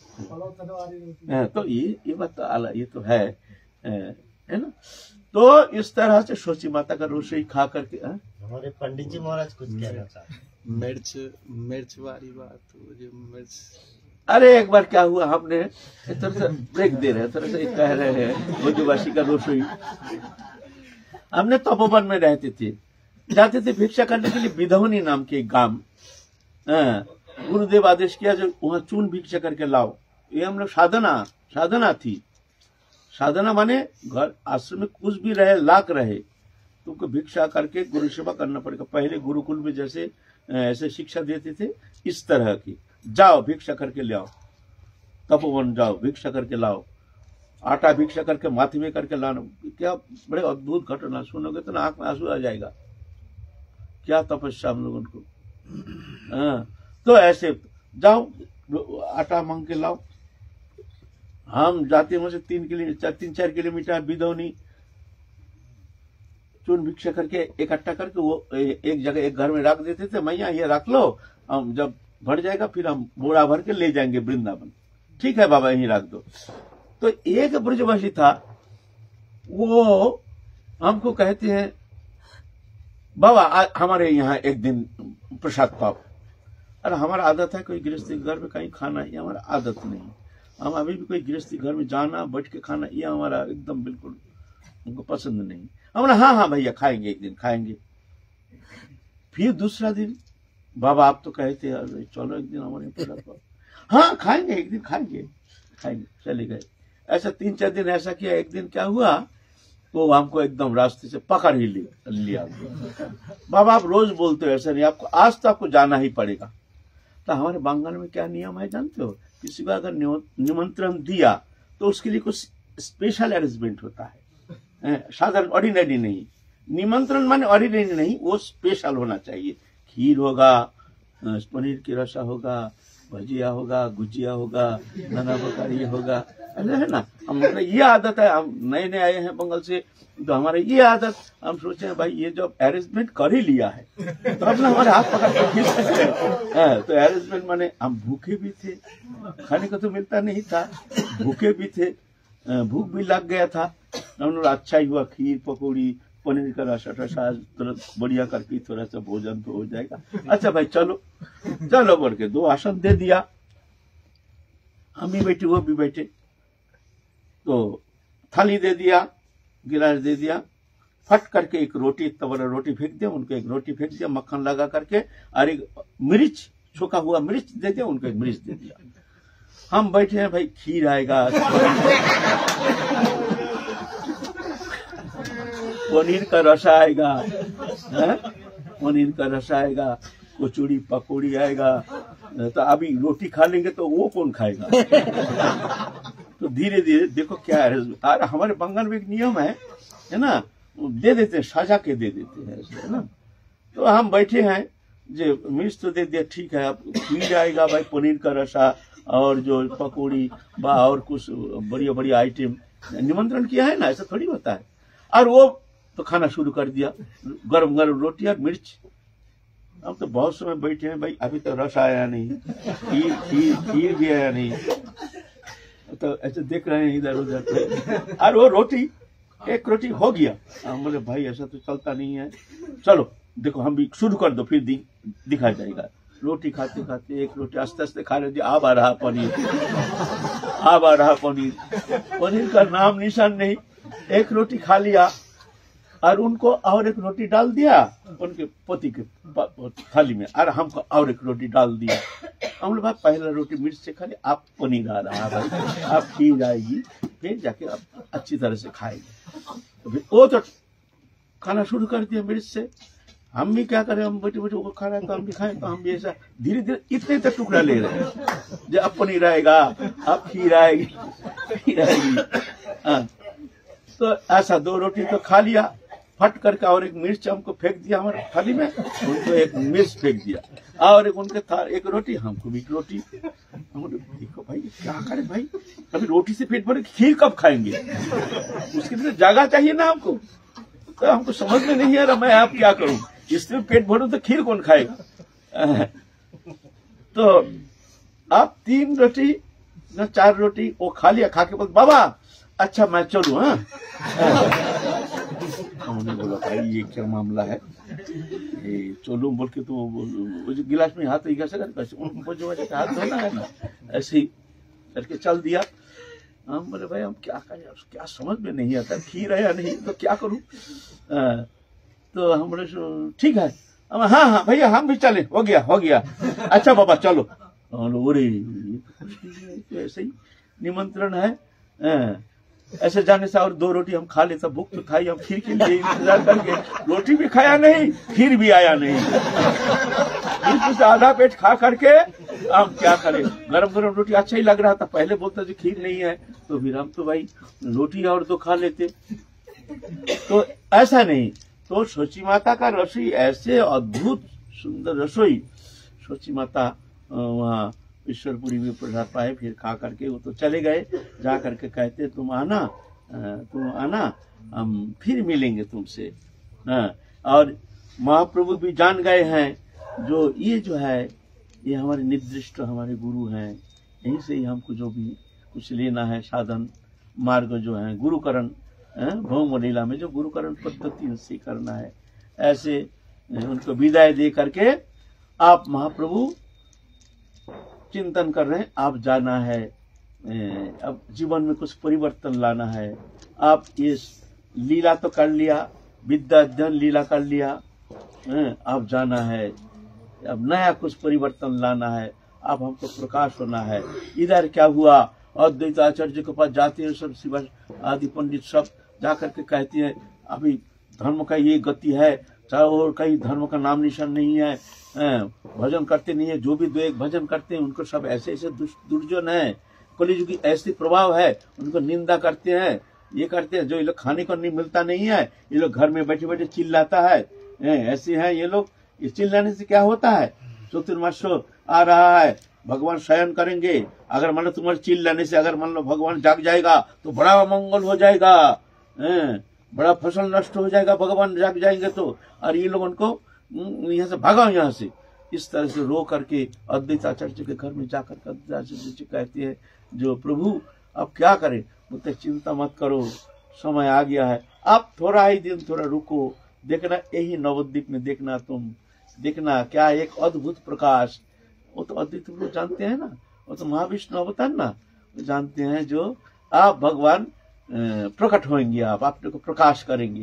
तो ये ये बात तो आला, ये तो है है ना। तो इस तरह से सोची माता का रसोई खा करके। हमारे पंडित जी महाराज कुछ कहना चाहते हैं। मिर्च मिर्च वाली बात, जो मिर्च, अरे एक बार क्या हुआ, हमने इस तरह से ब्रेक दे रहे तरह से कह रहे हैं ब्रजवासी का रसोई, हमने तपोवन में रहते थे, जाते थे भिक्षा करने के लिए बिधौनी नाम के एक गांव, गुरुदेव आदेश किया जो वहां चून भिक्षा करके लाओ। ये हम लोग साधना साधना थी, साधना माने घर आश्रम में कुछ भी रहे, लाख रहे, तुमको भिक्षा करके गुरु सेवा करना पड़ेगा। पहले गुरुकुल में जैसे ऐसे शिक्षा देते थे, इस तरह की, जाओ भिक्षा करके ले आओ, तपोवन जाओ भिक्षा करके लाओ, आटा भिक्षा करके माथे में करके लाना। क्या बड़े अद्भुत घटना, सुनोगे तो ना आंख में आंसू आ जाएगा, क्या तपस्या हम लोगों को। हाँ, तो ऐसे जाओ आटा मांग के लाओ। हम जाते वहां से तीन किलोमीटर तीन चार किलोमीटर बिदौनी चून भिक्षा करके इकट्ठा करके वो एक जगह एक घर में रख देते थे, मैया ये रख लो, हम जब भर जाएगा फिर हम बोरा भर के ले जाएंगे वृंदावन। ठीक है बाबा यहीं रख दो। तो एक ब्रजवासी था, वो हमको कहते हैं बाबा हमारे यहाँ एक दिन प्रसाद पाओ। अरे हमारा आदत है कोई गृहस्थी घर में कहीं खाना, ये हमारा आदत नहीं। हम अभी भी कोई गृहस्थी घर में जाना बैठ के खाना, ये हमारा एकदम बिल्कुल हमको पसंद नहीं। हमारा हाँ हाँ भैया खाएंगे, एक दिन खाएंगे। फिर दूसरा दिन बाबा आप तो कहते हैं चलो एक दिन हमारे प्रसाद पाओ, हाँ खाएंगे एक दिन खाएंगे खाएंगे चले गए। ऐसा तीन चार दिन ऐसा किया। एक दिन क्या हुआ, तो हमको एकदम रास्ते से पकड़ ही लिया। बाबा आप रोज बोलते हो ऐसा नहीं, आपको आज तो आपको जाना ही पड़ेगा। तो हमारे बंगाल में क्या नियम है जानते हो, किसी को अगर निमंत्रण दिया तो उसके लिए कुछ स्पेशल अरेंजमेंट होता है, साधारण ऑर्डिनरी नहीं। निमंत्रण माने ऑर्डिनरी नहीं, वो स्पेशल होना चाहिए। खीर होगा, पनीर की रसा होगा, भजिया होगा, गुजिया होगा, नाना प्रकार ये होगा, है ना। हम मतलब ये आदत है, हम नए नए आए हैं बंगाल से, तो हमारे ये आदत, हम सोचे हैं भाई ये जो अरेंजमेंट कर ही लिया है तो अपना हमारे हाथ पकड़ के खींच सकते हैं। तो अरेंजमेंट माने हम भूखे भी थे, खाने को तो मिलता नहीं था, भूखे भी थे, भूख भी लग गया था। हम लोग अच्छा ही हुआ, खीर पकौड़ी पनीर का रसा टसा बढ़िया करके थोड़ा सा भोजन तो हो जाएगा। अच्छा भाई चलो चलो बोल के दो आसन दे दिया, हम भी बैठे वो भी बैठे, तो थाली दे दिया, गिलास दे दिया, फट करके एक रोटी, इतना बड़ा रोटी फेंक दिया उनको, एक रोटी फेंक दिया मक्खन लगा करके, और एक मिर्च, सूखा हुआ मिर्च दे दिया उनको, एक मिर्च दे दिया। हम बैठे हैं, भाई खीर आएगा, पनीर का रस आएगा, है? पनीर का रस आएगा, कचौड़ी पकौड़ी आएगा, तो अभी रोटी खा लेंगे तो वो कौन खाएगा? तो धीरे धीरे देखो क्या है, और हमारे बंगाल में एक नियम है है ना, दे देते हैं, साझा के दे देते हैं, है ना। तो हम बैठे हैं, जो मिर्च तो दे दिया, ठीक है, अब खीर आएगा भाई, पनीर का रसा और जो पकौड़ी बा और कुछ बढ़िया बढ़िया आइटम निमंत्रण किया है ना, ऐसा थोड़ी होता है। और वो तो खाना शुरू कर दिया, गरम गरम रोटी और मिर्च। हम तो बहुत समय बैठे हैं, भाई अभी तो रस आया नहीं, खीर खीर खीर भी आया नहीं, तो ऐसे देख रहे हैं इधर उधर, और वो रोटी, एक रोटी हो गया। हम बोले भाई ऐसा तो चलता नहीं है, चलो देखो हम भी शुरू कर दो, फिर दि, दिखा जाएगा। रोटी खाते खाते एक रोटी आस्ते आस्ते खा रहे थे, अब आ रहा पनीर, अब आ रहा पनीर, पनीर का नाम निशान नहीं। एक रोटी खा लिया और उनको और एक रोटी डाल दिया उनके पति के थाली में, और हमको और एक रोटी डाल दिया। हम लोग भाई पहला रोटी मिर्च से खा लिया, आप पनीर आ रहा है भाई, आप खीर आएगी, फिर जाके आप अच्छी तरह से खाएंगे। वो तो खाना शुरू कर दिया मिर्च से। हम भी क्या करें, हम बैठे बैठे वो खा रहे हैं तो हम भी खाएं, तो हम भी ऐसा धीरे धीरे इतने तक टुकड़ा ले रहे हैं, जो अब पनीर आएगा, अब खीर आएगी, खीर आएगी। हाँ, तो ऐसा दो रोटी तो खा लिया, फट करके और एक मिर्च हमको फेंक दिया हमारे थाली में, उनको एक मिर्च फेंक दिया, और एक उनके था एक रोटी, हमको भी एक रोटी। हम देखो भाई क्या करें भाई, अभी रोटी से पेट भरे, खीर कब खाएंगे? उसके लिए जगह चाहिए ना हमको, तो हमको समझ में नहीं आ रहा मैं आप क्या करूं, इसमें पेट भरूं तो खीर कौन खाएगा? तो आप तीन रोटी न चार रोटी वो खा लिया, खा के बोल बाबा अच्छा मैं चलूं। हाँ, उन्होंने बोला भाई ये क्या मामला है, ये चलो बोल के, तो वो जो गिलास में हाथ कैसे करके उनको जो हाथ धोना है ना, ऐसे ही करके चल दिया। हम बोले भाई हम क्या करें, क्या समझ में नहीं आता, खीर है या नहीं, तो क्या करूं? आ, तो हम बोले ठीक है, हम हाँ हाँ भैया हम भी चले, हो गया हो गया, अच्छा बाबा चलो। अरे ऐसे ही निमंत्रण है, आ, ऐसे जाने से और दो रोटी हम खा लेता, भूख तो खाई, हम खीर के लिए इंतजार करके, रोटी भी खाया नहीं, खीर भी आया नहीं, फिर आधा पेट खा करके हम क्या करें। गरम गरम रोटी अच्छा ही लग रहा था, पहले बोलता जो खीर नहीं है, तो फिर हम तो भाई रोटी और दो खा लेते। तो ऐसा नहीं, तो सोची माता का रसोई ऐसे अद्भुत सुंदर रसोई, सोची माता वहाँ ईश्वरपुरी में प्रसाद पाए, फिर खा करके वो तो चले गए, जा करके कहते तुम आना, तुम आना, हम फिर मिलेंगे तुमसे। और महाप्रभु भी जान गए हैं जो ये जो है ये हमारे निर्दिष्ट हमारे गुरु हैं, यहीं से ही हमको जो भी कुछ लेना है साधन मार्ग जो है गुरुकरण, भौम लीला में जो गुरुकरण पद्धति से करना है, ऐसे उनको विदाई दे करके आप महाप्रभु चिंतन कर रहे हैं, आप जाना है, अब जीवन में कुछ परिवर्तन लाना है। आप ये लीला तो कर लिया, विद्या अध्ययन लीला कर लिया, आप जाना है, अब नया कुछ परिवर्तन लाना है, अब हमको प्रकाश होना है। इधर क्या हुआ, अद्वैत आचार्य के पास जाते हैं सब शिव आदि पंडित सब जाकर के कहते हैं अभी धर्म का ये गति है, चाहे और कहीं धर्म का नाम निशान नहीं है, भजन करते नहीं है, जो भी दो एक भजन करते हैं उनको सब ऐसे ऐसे दुर्जन है, कलियुग की ऐसी प्रभाव है, उनको निंदा करते हैं, ये करते हैं, जो ये लोग खाने को नहीं मिलता नहीं है, ये लोग घर में बैठे बैठे चिल्लाता है, ऐसे हैं ये लोग। ये चिल्लाने से क्या होता है, चतुर्मास आ रहा है, भगवान शयन करेंगे, अगर मान लो तुम्हारे चिल्लाने से अगर मान लो भगवान जाग जाएगा तो बड़ा मंगल हो जाएगा, बड़ा फसल नष्ट हो जाएगा, भगवान जाग जाएंगे तो, और ये लोग उनको यहाँ से भागाओ यहाँ से, इस तरह से रो करके अद्वैत आचार्य के घर में जाकर के अद्वैत आचार्य जी कहते हैं जो प्रभु अब क्या करें, बोलते चिंता मत करो, समय आ गया है, आप थोड़ा ही दिन थोड़ा रुको, देखना यही नवद्वीप में देखना, तुम देखना क्या एक अद्भुत प्रकाश, वो तो अद्वैत लोग जानते हैं ना, वो तो महाविष्णु अवतार ना जानते हैं, जो आप भगवान प्रकट होंगे, आप अपने को प्रकाश करेंगे,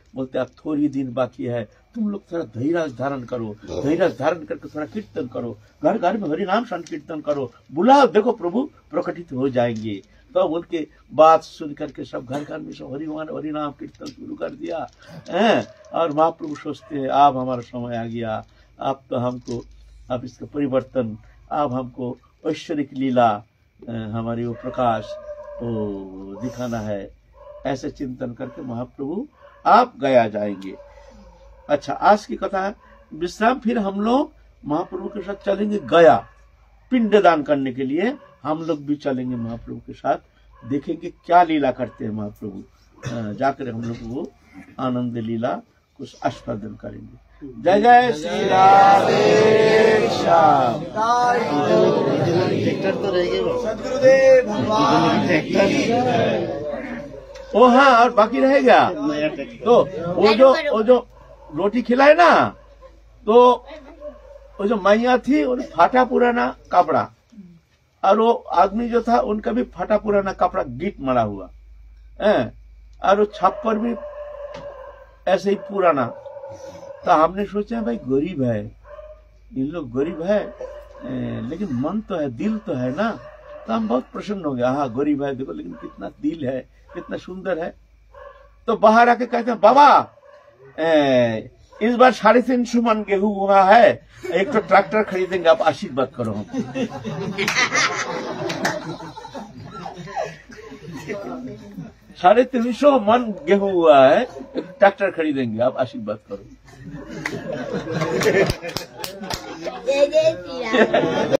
बोलते अब थोड़ी दिन बाकी है, तुम लोग थोड़ा धैर्य धारण करो, धैर्य धारण करके थोड़ा कीर्तन करो, घर घर में हरिनाम संकीर्तन करो, बुलाओ, देखो प्रभु प्रकटित हो जाएंगे। तो उनके बात सुन करके सब घर घर में सब हरिवान हरिनाम कीर्तन शुरू कर दिया है। और महाप्रभु सोचते हैं अब हमारा समय आ गया, अब तो हमको अब इसका परिवर्तन, अब हमको ऐश्वर्य लीला हमारी वो प्रकाश वो दिखाना है। ऐसे चिंतन करके महाप्रभु आप गया जाएंगे। अच्छा, आज की कथा है विश्राम। फिर हम लोग महाप्रभु के साथ चलेंगे गया पिंडदान करने के लिए। हम लोग भी चलेंगे महाप्रभु के साथ, देखेंगे क्या लीला करते हैं महाप्रभु। जाकर हम लोग वो आनंद लीला कुछ आस्वादन करेंगे। जय जय श्री राधे श्याम। ट्रैक्टर तो रहेगी वो। सदगुरुदेव भगवान। ओ हाँ, और बाकी रहेगा तो वो जो वो जो रोटी खिलाए ना, तो वो जो मैया थी उन फाटा पुराना कपड़ा, और वो आदमी जो था उनका भी फाटा पुराना कपड़ा गीट मरा हुआ है, और वो छप्पर भी ऐसे ही पुराना। तो हमने सोचा भाई गरीब है, इन लोग गरीब है लेकिन मन तो है, दिल तो है ना। तो हम बहुत प्रसन्न हो गया, हाँ गरीब है देखो, लेकिन कितना दिल है, कितना सुंदर है। तो बाहर आके कहते हैं बाबा ए, इस बार साढ़े तीन सौ मन गेहूं हुआ है, एक तो ट्रैक्टर खरीदेंगे, आप आशीर्वाद करो हम। साढ़े तीन सौ मन गेहूं हुआ है, एक ट्रैक्टर खरीदेंगे, आप आशीर्वाद करो। जय जय श्री राम।